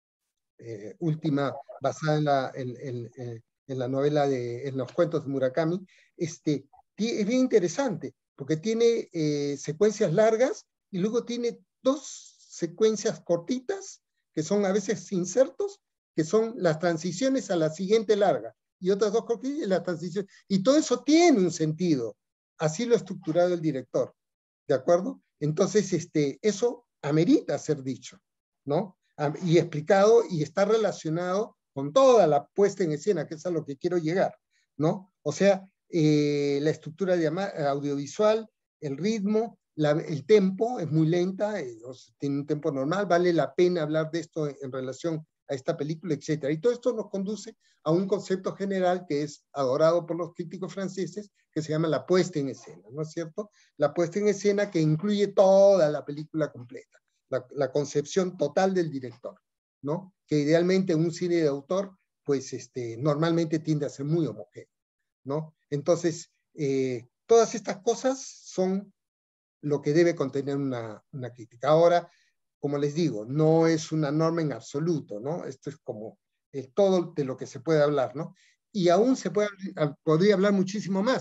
eh, última basada en la, en, en, en, en la novela de, en los cuentos de Murakami, este, es bien interesante, porque tiene eh, secuencias largas y luego tiene dos secuencias cortitas, que son a veces insertos, que son las transiciones a la siguiente larga, y otras dos cortitas y la transición. Y todo eso tiene un sentido. Así lo ha estructurado el director, ¿de acuerdo? Entonces, este, eso amerita ser dicho, ¿no? Y explicado y está relacionado con toda la puesta en escena, que es a lo que quiero llegar, ¿no? O sea, eh, la estructura de audiovisual, el ritmo, la, el tempo es muy lenta, eh, tiene un tempo normal, vale la pena hablar de esto en, en relación a esta película, etcétera. Y todo esto nos conduce a un concepto general que es adorado por los críticos franceses, que se llama la puesta en escena, ¿no es cierto? La puesta en escena que incluye toda la película completa. La, la, concepción total del director, ¿no? Que idealmente un cine de autor, pues este, normalmente tiende a ser muy homogéneo, ¿no? Entonces, eh, todas estas cosas son lo que debe contener una, una crítica. Ahora, como les digo, no es una norma en absoluto, ¿no? Esto es como es todo de lo que se puede hablar, ¿no? Y aún se puede, podría hablar muchísimo más,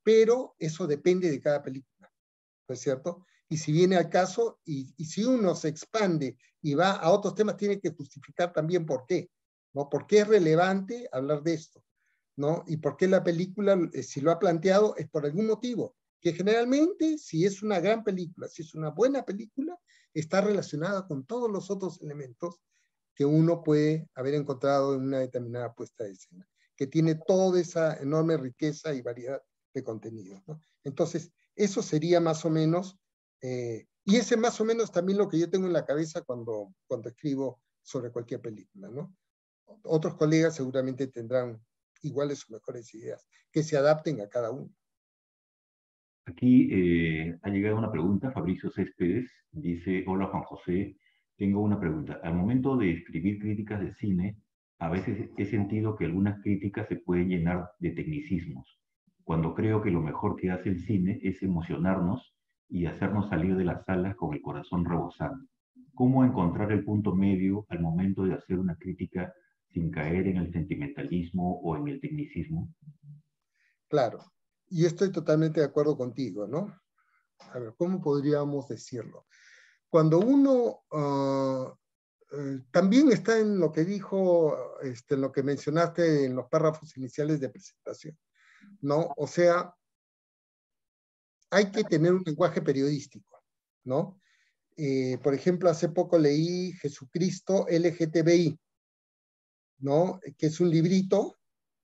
pero eso depende de cada película, ¿no es cierto? Y si viene al caso, y, y si uno se expande y va a otros temas, tiene que justificar también por qué, ¿no? ¿Por qué es relevante hablar de esto? ¿No? Y por qué la película, si lo ha planteado, es por algún motivo, que generalmente, si es una gran película, si es una buena película, está relacionada con todos los otros elementos que uno puede haber encontrado en una determinada puesta de escena, que tiene toda esa enorme riqueza y variedad de contenidos, ¿no? Entonces, eso sería más o menos, eh, y ese más o menos también lo que yo tengo en la cabeza cuando, cuando escribo sobre cualquier película, ¿no? Otros colegas seguramente tendrán iguales o mejores ideas, que se adapten a cada uno. Aquí eh, ha llegado una pregunta, Fabricio Céspedes dice, hola Juan José, tengo una pregunta. Al momento de escribir críticas de cine, a veces he sentido que algunas críticas se pueden llenar de tecnicismos, cuando creo que lo mejor que hace el cine es emocionarnos y hacernos salir de las salas con el corazón rebosando. ¿Cómo encontrar el punto medio al momento de hacer una crítica sin caer en el sentimentalismo o en el tecnicismo? Claro, y estoy totalmente de acuerdo contigo, ¿no? A ver, ¿cómo podríamos decirlo? Cuando uno uh, eh, también está en lo que dijo, este, en lo que mencionaste en los párrafos iniciales de presentación, ¿no? O sea, hay que tener un lenguaje periodístico, ¿no? Eh, por ejemplo, hace poco leí Jesucristo L G T B I, ¿no? Que es un librito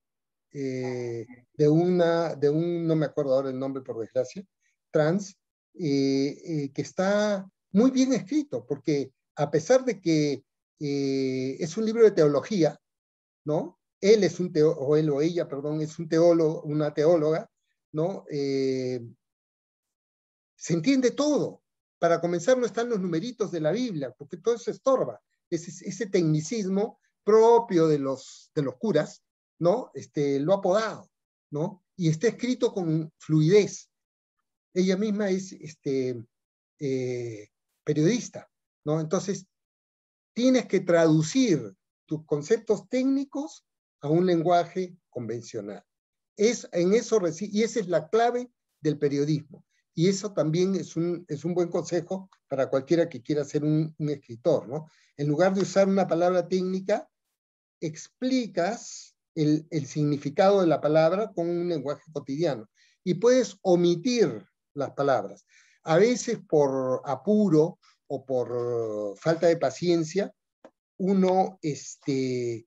eh, de una, de un, no me acuerdo ahora el nombre por desgracia, trans, eh, eh, que está muy bien escrito, porque a pesar de que eh, es un libro de teología, ¿no? Él es un teólogo, o él o ella, perdón, es un teólogo, una teóloga, ¿no? Eh, se entiende todo. Para comenzar, no están los numeritos de la Biblia, porque todo eso estorba. Ese, ese tecnicismo propio de los, de los curas, ¿no? Este, lo ha podado, ¿no? Y está escrito con fluidez. Ella misma es este, eh, periodista, ¿no? Entonces, tienes que traducir tus conceptos técnicos a un lenguaje convencional. Es, en eso, y esa es la clave del periodismo. Y eso también es un, es un buen consejo para cualquiera que quiera ser un, un escritor, ¿no? En lugar de usar una palabra técnica, explicas el, el significado de la palabra con un lenguaje cotidiano. Y puedes omitir las palabras. A veces por apuro o por falta de paciencia, uno este,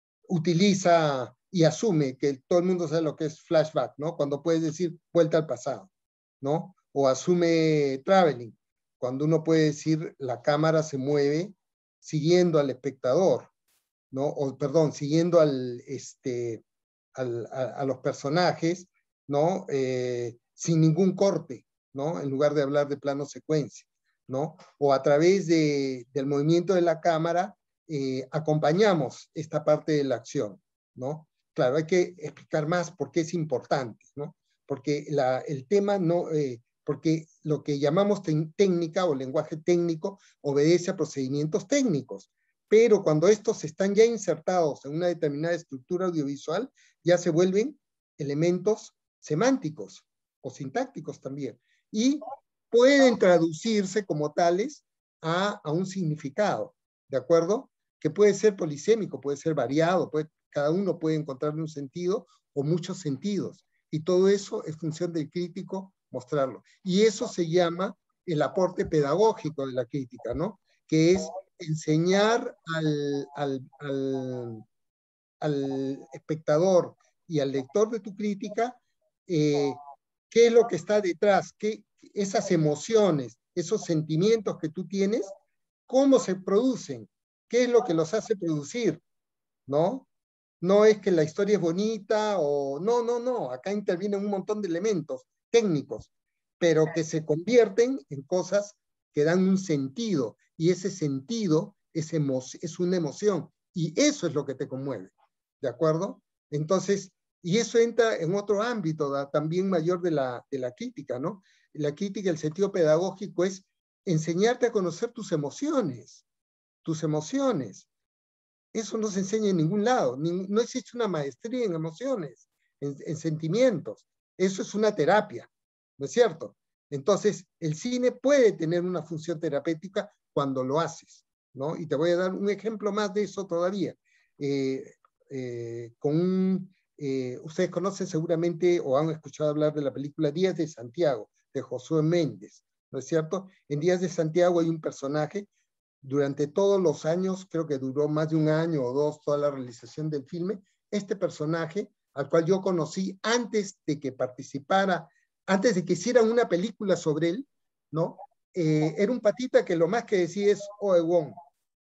utiliza y asume que todo el mundo sabe lo que es flashback, ¿no? Cuando puedes decir vuelta al pasado, ¿no? O asume traveling, cuando uno puede decir la cámara se mueve siguiendo al espectador, ¿no? O, perdón, siguiendo al, este, al, a, a, los personajes, ¿no? Eh, sin ningún corte, ¿no? En lugar de hablar de plano secuencia, ¿no? O a través de, del movimiento de la cámara, eh, acompañamos esta parte de la acción, ¿no? Claro, hay que explicar más por qué es importante, ¿no? Porque la, el tema no, eh, porque lo que llamamos técnica o lenguaje técnico obedece a procedimientos técnicos, pero cuando estos están ya insertados en una determinada estructura audiovisual, ya se vuelven elementos semánticos o sintácticos también, y pueden traducirse como tales a, a un significado, ¿de acuerdo? Que puede ser polisémico, puede ser variado, puede, cada uno puede encontrarle un sentido o muchos sentidos, y todo eso es función del crítico mostrarlo. Y eso se llama el aporte pedagógico de la crítica, ¿no? Que es enseñar al, al, al, al espectador y al lector de tu crítica eh, qué es lo que está detrás, qué, esas emociones, esos sentimientos que tú tienes, cómo se producen, qué es lo que los hace producir, ¿no? No es que la historia es bonita o no, no, no, acá intervienen un montón de elementos técnicos, pero que se convierten en cosas que dan un sentido, y ese sentido es, emo es una emoción, y eso es lo que te conmueve, ¿de acuerdo? Entonces, y eso entra en otro ámbito da, también mayor de la, de la crítica, ¿no? La crítica, el sentido pedagógico es enseñarte a conocer tus emociones, tus emociones. Eso no se enseña en ningún lado, Ni, no existe una maestría en emociones, en, en sentimientos. Eso es una terapia, ¿no es cierto? Entonces, el cine puede tener una función terapéutica cuando lo haces, ¿no? Y te voy a dar un ejemplo más de eso todavía. Eh, eh, con un, eh, ustedes conocen seguramente o han escuchado hablar de la película Días de Santiago, de Josué Méndez, ¿no es cierto? En Días de Santiago hay un personaje, durante todos los años, creo que duró más de un año o dos toda la realización del filme, este personaje, al cual yo conocí antes de que participara, antes de que hicieran una película sobre él, ¿no? Eh, era un patita que lo más que decía es Oegón,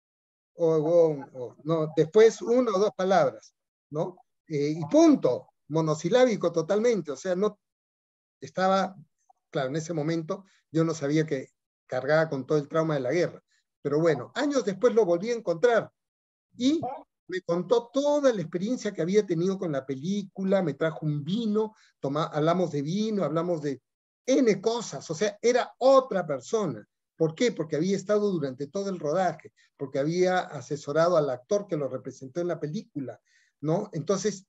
Oegón, o, no, después una o dos palabras, ¿no? Eh, y punto, monosilábico totalmente, o sea, no estaba, claro, en ese momento yo no sabía que cargaba con todo el trauma de la guerra, pero bueno, años después lo volví a encontrar y me contó toda la experiencia que había tenido con la película, me trajo un vino, toma, hablamos de vino, hablamos de N cosas, o sea, era otra persona. ¿Por qué? Porque había estado durante todo el rodaje, porque había asesorado al actor que lo representó en la película, ¿no? Entonces,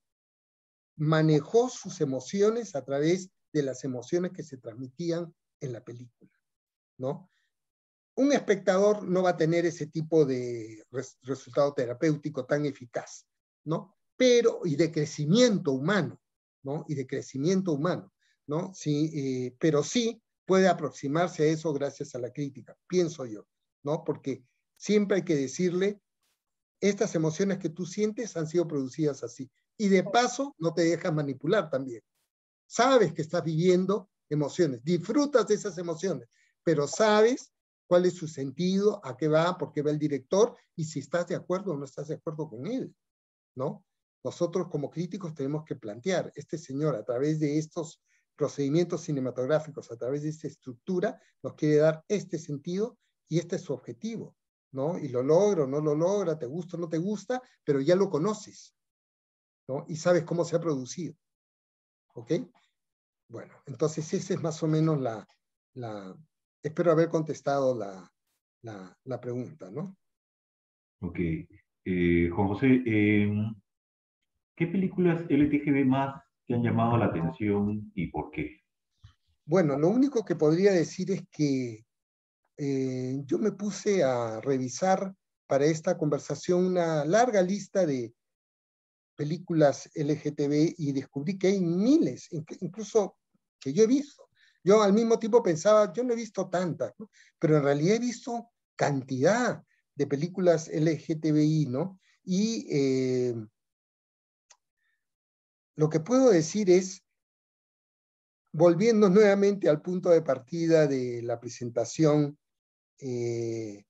manejó sus emociones a través de las emociones que se transmitían en la película, ¿no? Un espectador no va a tener ese tipo de res resultado terapéutico tan eficaz, ¿no? Pero, y de crecimiento humano, ¿no? Y de crecimiento humano, ¿no? Sí, eh, pero sí puede aproximarse a eso gracias a la crítica, pienso yo, ¿no? Porque siempre hay que decirle, estas emociones que tú sientes han sido producidas así. Y de paso, no te dejas manipular también. Sabes que estás viviendo emociones, disfrutas de esas emociones, pero sabes cuál es su sentido, a qué va, por qué va el director, y si estás de acuerdo o no estás de acuerdo con él, ¿no? Nosotros como críticos tenemos que plantear, este señor a través de estos procedimientos cinematográficos, a través de esta estructura, nos quiere dar este sentido y este es su objetivo, ¿no? Y lo logra o no lo logra, te gusta o no te gusta, pero ya lo conoces, ¿no? Y sabes cómo se ha producido, ¿ok? Bueno, entonces esa es más o menos la, la espero haber contestado la, la, la pregunta, ¿no? Ok. Eh, Juan José, eh, ¿qué películas L G T B más te han llamado la atención y por qué? Bueno, lo único que podría decir es que eh, yo me puse a revisar para esta conversación una larga lista de películas L G T B y descubrí que hay miles, incluso que yo he visto. Yo al mismo tiempo pensaba, yo no he visto tantas, ¿no? Pero en realidad he visto cantidad de películas L G T B I, ¿no? Y eh, lo que puedo decir es, volviendo nuevamente al punto de partida de la presentación, eh,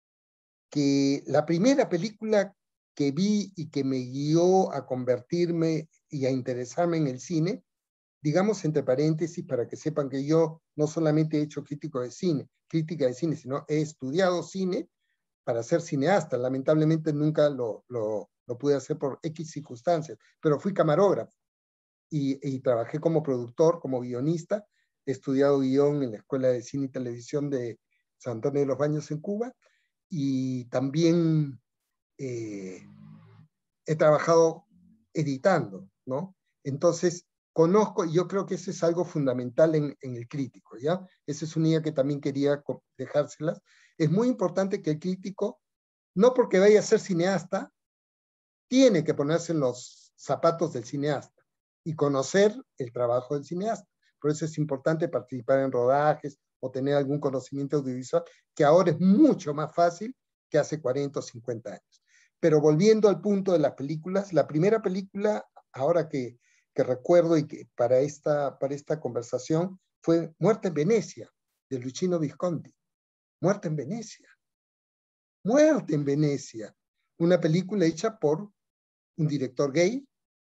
que la primera película que vi y que me guió a convertirme y a interesarme en el cine, digamos entre paréntesis para que sepan que yo no solamente he hecho crítico de cine, crítica de cine, sino he estudiado cine para ser cineasta. Lamentablemente nunca lo, lo, lo pude hacer por X circunstancias, pero fui camarógrafo y, y trabajé como productor, como guionista. He estudiado guión en la Escuela de Cine y Televisión de San Antonio de los Baños en Cuba y también eh, he trabajado editando, ¿no? Entonces, conozco, y yo creo que eso es algo fundamental en, en el crítico, ¿ya? Esa es una idea que también quería dejárselas. Es muy importante que el crítico, no porque vaya a ser cineasta, tiene que ponerse en los zapatos del cineasta y conocer el trabajo del cineasta. Por eso es importante participar en rodajes o tener algún conocimiento audiovisual, que ahora es mucho más fácil que hace cuarenta o cincuenta años. Pero volviendo al punto de las películas, la primera película, ahora que, que recuerdo y que para esta, para esta conversación, fue Muerte en Venecia, de Luchino Visconti. Muerte en Venecia. Muerte en Venecia. Una película hecha por un director gay,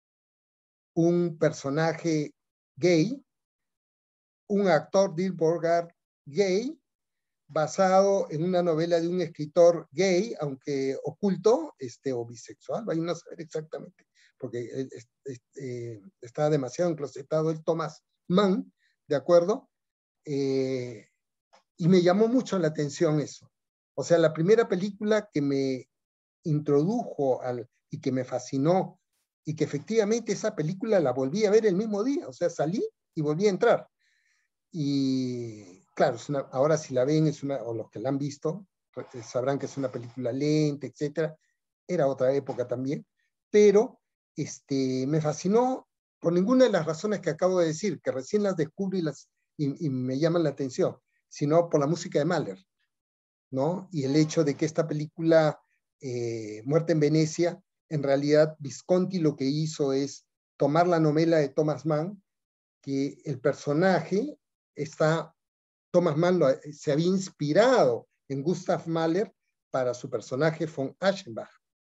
un personaje gay, un actor, Dil Borgard, gay, basado en una novela de un escritor gay, aunque oculto, este, o bisexual, vaya a saber exactamente, porque este, está demasiado enclosetado el Thomas Mann, ¿de acuerdo? Eh, y me llamó mucho la atención eso. O sea, la primera película que me introdujo al, y que me fascinó, y que efectivamente esa película la volví a ver el mismo día, o sea, salí y volví a entrar. Y claro, es una, ahora si la ven, es una, o los que la han visto, sabrán que es una película lenta, etcétera. Era otra época también, pero este, me fascinó por ninguna de las razones que acabo de decir, que recién las descubro y, las, y, y me llaman la atención, sino por la música de Mahler, ¿no? Y el hecho de que esta película, eh, Muerte en Venecia, en realidad Visconti lo que hizo es tomar la novela de Thomas Mann, que el personaje está, Thomas Mann lo, se había inspirado en Gustav Mahler para su personaje von Aschenbach,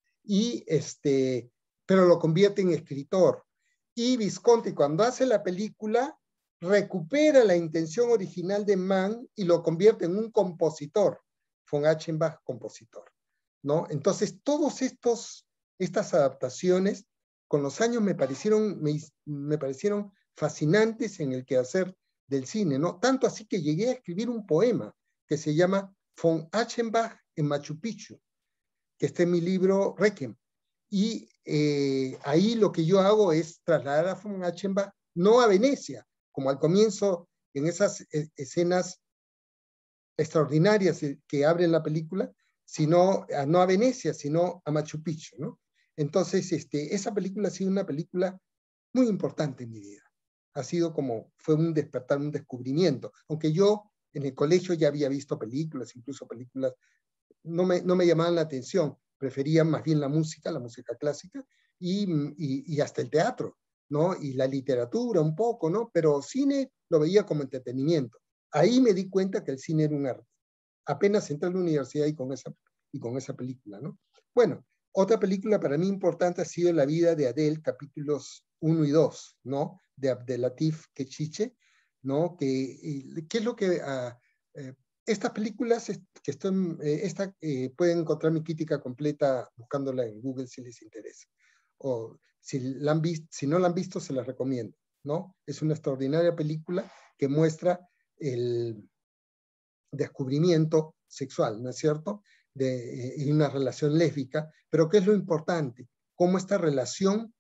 y este, pero lo convierte en escritor. Y Visconti, cuando hace la película, recupera la intención original de Mann y lo convierte en un compositor, von Aschenbach, compositor, ¿no? Entonces, todos estos, estas adaptaciones, con los años me parecieron, me, me parecieron fascinantes en el quehacer del cine, ¿no? Tanto así que llegué a escribir un poema que se llama Von Aschenbach en Machu Picchu, que está en mi libro Requiem. Y eh, ahí lo que yo hago es trasladar a von Aschenbach no a Venecia, como al comienzo en esas escenas extraordinarias que abren la película, sino a, no a Venecia, sino a Machu Picchu, ¿no? Entonces, este, esa película ha sido una película muy importante en mi vida. Ha sido como, fue un despertar, un descubrimiento. Aunque yo en el colegio ya había visto películas, incluso películas, no me, no me llamaban la atención, prefería más bien la música, la música clásica, y, y, y hasta el teatro, ¿no? Y la literatura un poco, ¿no? Pero cine lo veía como entretenimiento. Ahí me di cuenta que el cine era un arte. Apenas entré a la universidad y con esa, y con esa película, ¿no? Bueno, otra película para mí importante ha sido La vida de Adele, capítulos uno y dos, ¿no? De Abdelatif Kechiche, ¿no? Que, ¿qué es lo que... Uh, eh, estas películas que estoy, eh, esta, eh, pueden encontrar mi crítica completa buscándola en Google si les interesa. O si, la han visto, si no la han visto, se las recomiendo, ¿no? Es una extraordinaria película que muestra el descubrimiento sexual, ¿no es cierto? De eh, una relación lésbica, pero ¿qué es lo importante? Cómo esta relación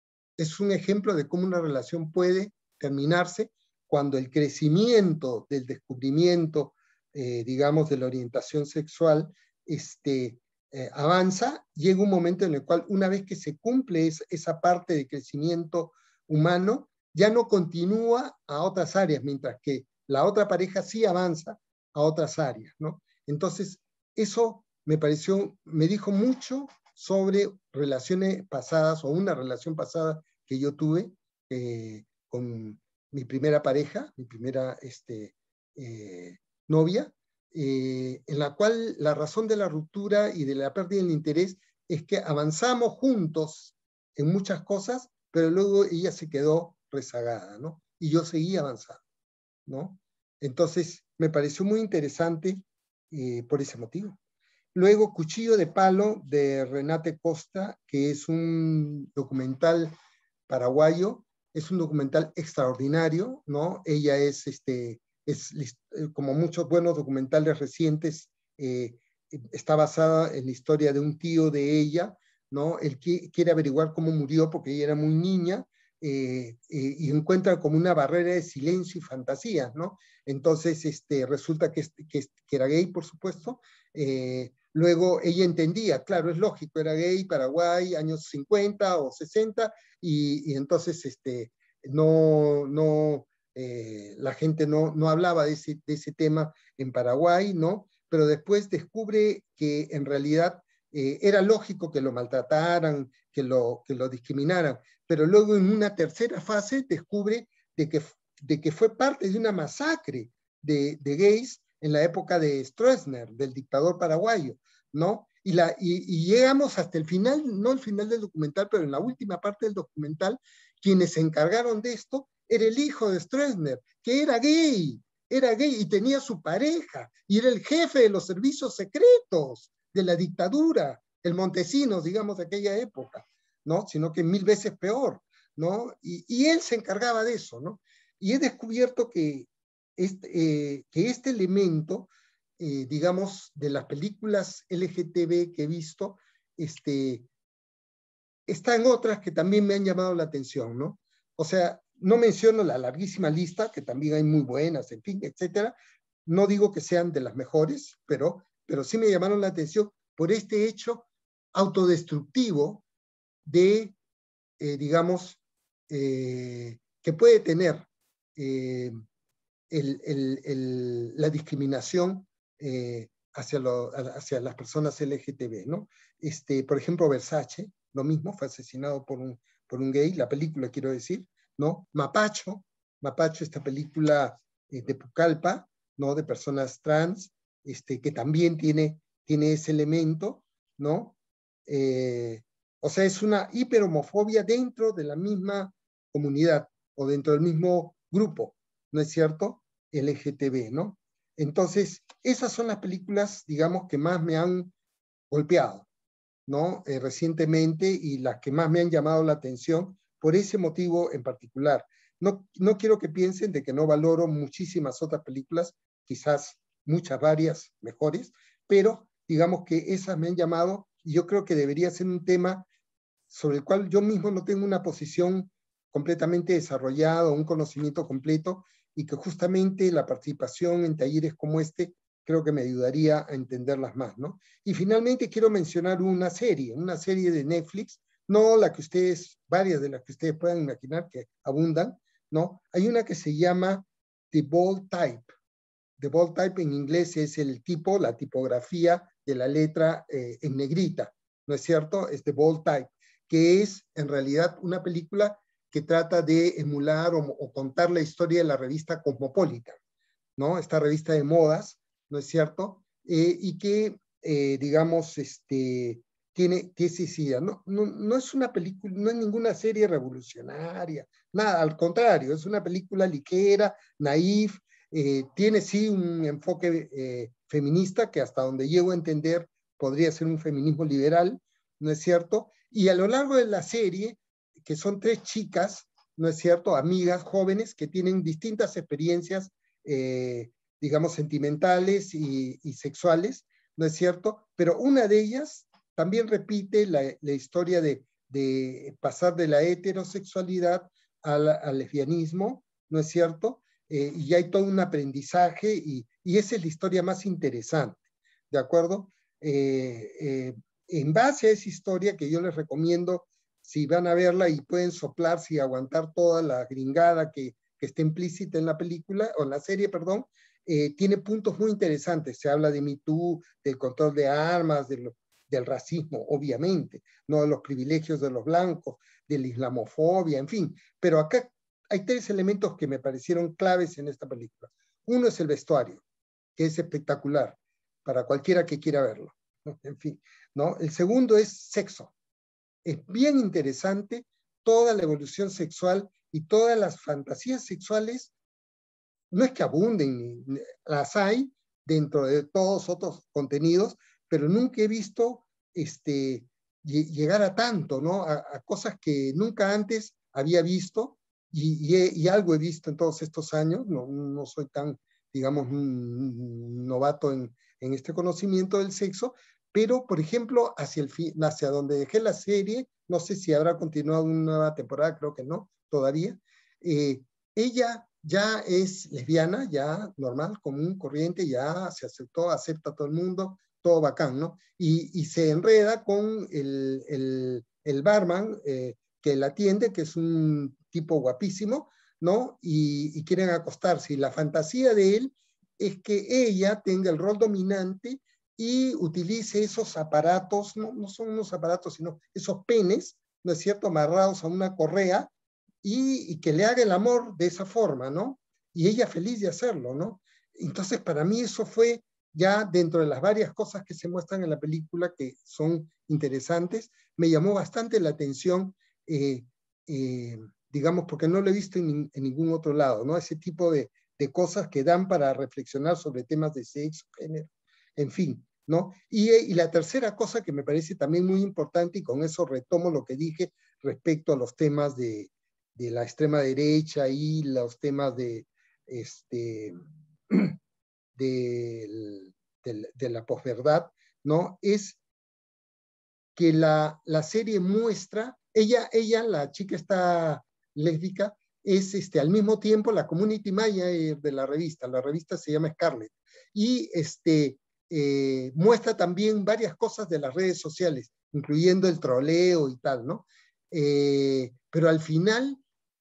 es un ejemplo de cómo una relación puede terminarse cuando el crecimiento del descubrimiento, eh, digamos, de la orientación sexual, este, eh, avanza, llega un momento en el cual una vez que se cumple es, esa parte de crecimiento humano, ya no continúa a otras áreas, mientras que la otra pareja sí avanza a otras áreas, ¿no? Entonces, eso me pareció, me dijo mucho sobre relaciones pasadas o una relación pasada que yo tuve eh, con mi primera pareja, mi primera este, eh, novia, eh, en la cual la razón de la ruptura y de la pérdida del interés es que avanzamos juntos en muchas cosas, pero luego ella se quedó rezagada, ¿no? Y yo seguí avanzando, ¿no? Entonces, me pareció muy interesante eh, por ese motivo. Luego, Cuchillo de Palo, de Renate Costa, que es un documental paraguayo, es un documental extraordinario, ¿no? Ella es, este, es como muchos buenos documentales recientes, eh, está basada en la historia de un tío de ella, ¿no? Él quiere averiguar cómo murió porque ella era muy niña, eh, eh, y encuentra como una barrera de silencio y fantasía, ¿no? Entonces, este, resulta que, que, que era gay, por supuesto. Eh, luego ella entendía, claro, es lógico, era gay, Paraguay, años cincuenta o sesenta, y, y entonces este, no, no, eh, la gente no, no hablaba de ese, de ese tema en Paraguay, ¿no? Pero después descubre que en realidad eh, era lógico que lo maltrataran, que lo, que lo discriminaran, pero luego en una tercera fase descubre de que, de que fue parte de una masacre de, de gays en la época de Stroessner, del dictador paraguayo, ¿no? Y, la, y, y llegamos hasta el final, no el final del documental, pero en la última parte del documental, quienes se encargaron de esto era el hijo de Stroessner, que era gay, era gay y tenía su pareja, y era el jefe de los servicios secretos de la dictadura, el Montesinos, digamos, de aquella época, ¿no? Sino que mil veces peor, ¿no? Y, y él se encargaba de eso, ¿no? Y he descubierto que este, eh, que este elemento, eh, digamos, de las películas L G T B que he visto, este, está en otras que también me han llamado la atención, ¿no? O sea, no menciono la larguísima lista, que también hay muy buenas, en fin, etcétera. No digo que sean de las mejores, pero, pero sí me llamaron la atención por este hecho autodestructivo de, eh, digamos, eh, que puede tener eh, el, el, el, la discriminación eh, hacia, lo, hacia las personas L G T B, ¿no? Este, por ejemplo, Versace, lo mismo, fue asesinado por un, por un gay, la película quiero decir, ¿no? Mapacho, Mapacho, esta película eh, de Pucallpa, ¿no? De personas trans, este, que también tiene, tiene ese elemento, ¿no? Eh, o sea, es una hiperhomofobia dentro de la misma comunidad o dentro del mismo grupo, ¿no es cierto? L G T B, ¿no? Entonces, esas son las películas, digamos, que más me han golpeado, ¿no? Eh, recientemente y las que más me han llamado la atención por ese motivo en particular. No, no quiero que piensen de que no valoro muchísimas otras películas, quizás muchas varias mejores, pero digamos que esas me han llamado y yo creo que debería ser un tema sobre el cual yo mismo no tengo una posición completamente desarrollada, un conocimiento completo, y que justamente la participación en talleres como este creo que me ayudaría a entenderlas más, ¿no? Y finalmente quiero mencionar una serie, una serie de Netflix, no la que ustedes, varias de las que ustedes puedan imaginar que abundan, ¿no? Hay una que se llama The Bold Type. The Bold Type en inglés es el tipo, la tipografía de la letra eh, en negrita, ¿no es cierto? Es The Bold Type, que es en realidad una película que trata de emular o, o contar la historia de la revista Cosmopolitan, ¿no? Esta revista de modas, ¿no es cierto? Eh, y que, eh, digamos, este, tiene tiesicidad. No, no, no es una película, no es ninguna serie revolucionaria, nada, al contrario, es una película ligera, naif, eh, tiene sí un enfoque eh, feminista que hasta donde llego a entender podría ser un feminismo liberal, ¿no es cierto? Y a lo largo de la serie, que son tres chicas, ¿no es cierto? Amigas jóvenes que tienen distintas experiencias eh, digamos, sentimentales y, y sexuales, ¿no es cierto? Pero una de ellas también repite la, la historia de, de, pasar de la heterosexualidad al, al lesbianismo, ¿no es cierto? Eh, y hay todo un aprendizaje y, y esa es la historia más interesante, ¿de acuerdo? Eh, eh, en base a esa historia que yo les recomiendo, si van a verla y pueden soplarse y aguantar toda la gringada que, que está implícita en la película, o en la serie, perdón, eh, tiene puntos muy interesantes. Se habla de Me Too, del control de armas, de lo, del racismo, obviamente, no de los privilegios de los blancos, de la islamofobia, en fin. Pero acá hay tres elementos que me parecieron claves en esta película. Uno es el vestuario, que es espectacular para cualquiera que quiera verlo, ¿no? En fin, ¿no? El segundo es sexo. Es bien interesante toda la evolución sexual y todas las fantasías sexuales, no es que abunden, las hay dentro de todos otros contenidos, pero nunca he visto este, llegar a tanto, ¿no? A, a cosas que nunca antes había visto y, y, y algo he visto en todos estos años, no, no soy tan, digamos, novato en, en este conocimiento del sexo, pero, por ejemplo, hacia, el fin, hacia donde dejé la serie, no sé si habrá continuado una nueva temporada, creo que no, todavía, eh, ella ya es lesbiana, ya normal, común, corriente, ya se aceptó, acepta a todo el mundo, todo bacán, ¿no? Y, y se enreda con el, el, el barman eh, que la atiende, que es un tipo guapísimo, ¿no? Y, y quieren acostarse. Y la fantasía de él es que ella tenga el rol dominante y utilice esos aparatos, no, no son unos aparatos, sino esos penes, ¿no es cierto?, amarrados a una correa, y, y que le haga el amor de esa forma, ¿no? Y ella feliz de hacerlo, ¿no? Entonces, para mí eso fue ya dentro de las varias cosas que se muestran en la película que son interesantes, me llamó bastante la atención, eh, eh, digamos, porque no lo he visto en, en ningún otro lado, ¿no? Ese tipo de, de cosas que dan para reflexionar sobre temas de sexo, género, en fin, ¿no? Y, y la tercera cosa que me parece también muy importante, y con eso retomo lo que dije respecto a los temas de, de la extrema derecha y los temas de, este, de, de, de la posverdad, ¿no? Es que la, la serie muestra, ella, ella, la chica está lésbica, es este, al mismo tiempo la community manager de la revista. La revista se llama Scarlett. Y este, eh, muestra también varias cosas de las redes sociales, incluyendo el troleo y tal, ¿no? Eh, pero al final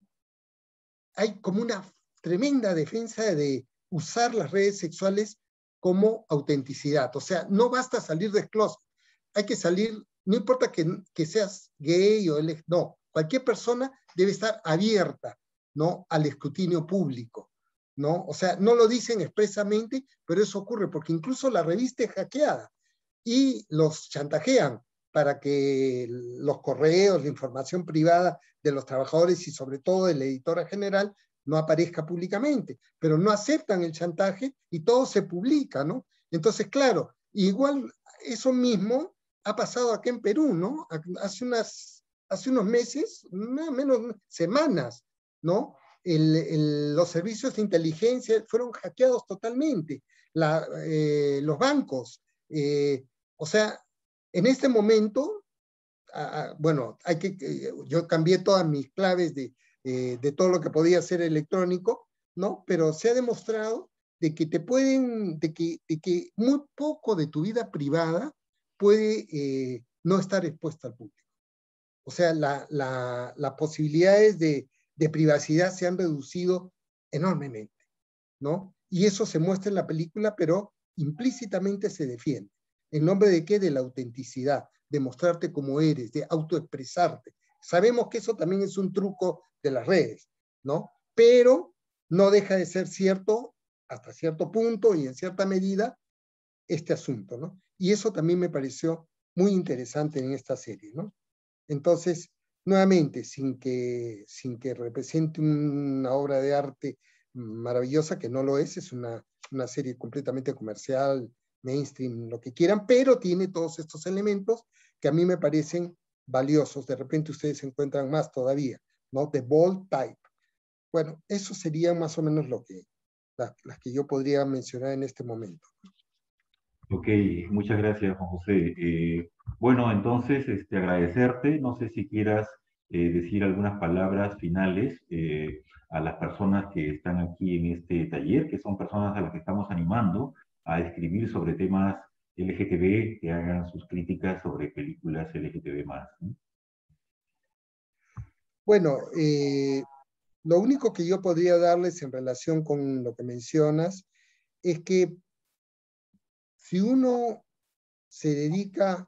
hay como una tremenda defensa de usar las redes sexuales como autenticidad. O sea, no basta salir de closet, hay que salir, no importa que, que seas gay o L G B T, no, cualquier persona debe estar abierta, ¿no?, al escrutinio público, ¿no? O sea, no lo dicen expresamente, pero eso ocurre porque incluso la revista es hackeada y los chantajean para que los correos, la información privada de los trabajadores y sobre todo de la editora general no aparezca públicamente, pero no aceptan el chantaje y todo se publica, ¿no? Entonces, claro, igual eso mismo ha pasado aquí en Perú, ¿no? Hace, unas, hace unos meses, más o menos semanas, ¿no? El, el, los servicios de inteligencia fueron hackeados totalmente, la, eh, los bancos, eh, o sea, en este momento, ah, bueno, hay que, eh, yo cambié todas mis claves de, eh, de todo lo que podía ser electrónico, ¿no? Pero se ha demostrado de que te pueden, de que, de que muy poco de tu vida privada puede eh, no estar expuesta al público. O sea, las la, la posibilidades de, de privacidad se han reducido enormemente, ¿no? Y eso se muestra en la película, pero implícitamente se defiende. ¿En nombre de qué? De la autenticidad, de mostrarte como eres, de autoexpresarte. Sabemos que eso también es un truco de las redes, ¿no? Pero no deja de ser cierto, hasta cierto punto y en cierta medida, este asunto, ¿no? Y eso también me pareció muy interesante en esta serie, ¿no? Entonces, nuevamente, sin que, sin que represente una obra de arte maravillosa, que no lo es, es una, una serie completamente comercial, mainstream, lo que quieran, pero tiene todos estos elementos que a mí me parecen valiosos. De repente ustedes encuentran más todavía, ¿no? The Bold Type. Bueno, eso sería más o menos lo que, las, las que yo podría mencionar en este momento. Ok, muchas gracias, Juan José. Eh, bueno, entonces, este, agradecerte. No sé si quieras eh, decir algunas palabras finales eh, a las personas que están aquí en este taller, que son personas a las que estamos animando a escribir sobre temas L G T B, que hagan sus críticas sobre películas L G T B más, ¿no? Bueno, eh, lo único que yo podría darles en relación con lo que mencionas es que si uno se dedica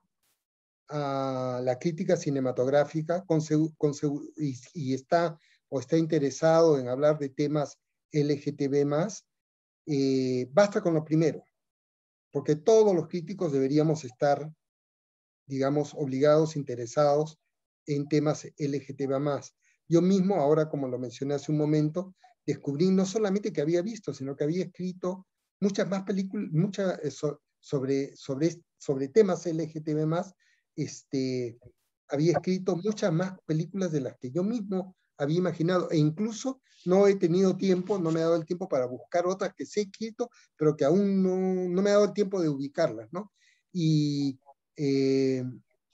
a la crítica cinematográfica con, con, y, y está o está interesado en hablar de temas L G T B más, eh, basta con lo primero, porque todos los críticos deberíamos estar, digamos, obligados, interesados en temas L G T B más. Yo mismo, ahora como lo mencioné hace un momento, descubrí no solamente que había visto, sino que había escrito muchas más películas, muchas eh, so, sobre, sobre, sobre temas L G T B más, este, había escrito muchas más películas de las que yo mismo había imaginado, e incluso no he tenido tiempo, no me ha dado el tiempo para buscar otras que sí he escrito, pero que aún no, no me ha dado el tiempo de ubicarlas, ¿no? Y eh,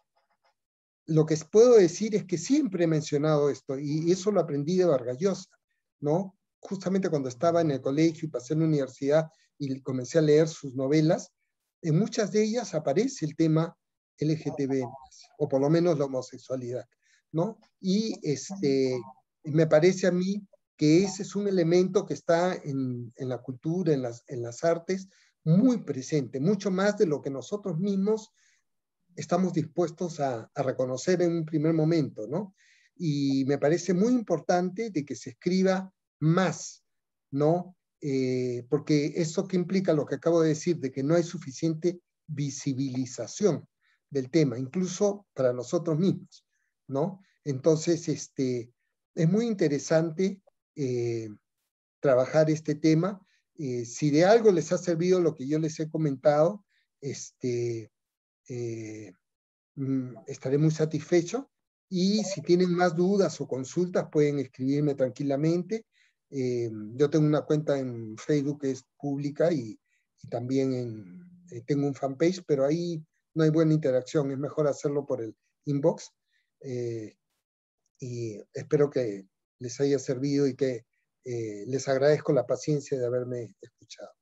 lo que puedo decir es que siempre he mencionado esto, y eso lo aprendí de Vargas Llosa, ¿no? Justamente cuando estaba en el colegio y pasé en la universidad y comencé a leer sus novelas, en muchas de ellas aparece el tema L G T B, o por lo menos la homosexualidad, ¿no? Y este, me parece a mí que ese es un elemento que está en, en la cultura, en las, en las artes, muy presente, mucho más de lo que nosotros mismos estamos dispuestos a, a reconocer en un primer momento, ¿no? Y me parece muy importante de que se escriba más, ¿no? Eh, porque eso que implica lo que acabo de decir, de que no hay suficiente visibilización del tema, incluso para nosotros mismos, ¿no? Entonces, este, es muy interesante eh, trabajar este tema. Eh, si de algo les ha servido lo que yo les he comentado, este, eh, estaré muy satisfecho, y si tienen más dudas o consultas pueden escribirme tranquilamente. Eh, yo tengo una cuenta en Facebook que es pública y, y también en, eh, tengo un fanpage, pero ahí no hay buena interacción, es mejor hacerlo por el inbox, eh, y espero que les haya servido y que eh, les agradezco la paciencia de haberme escuchado.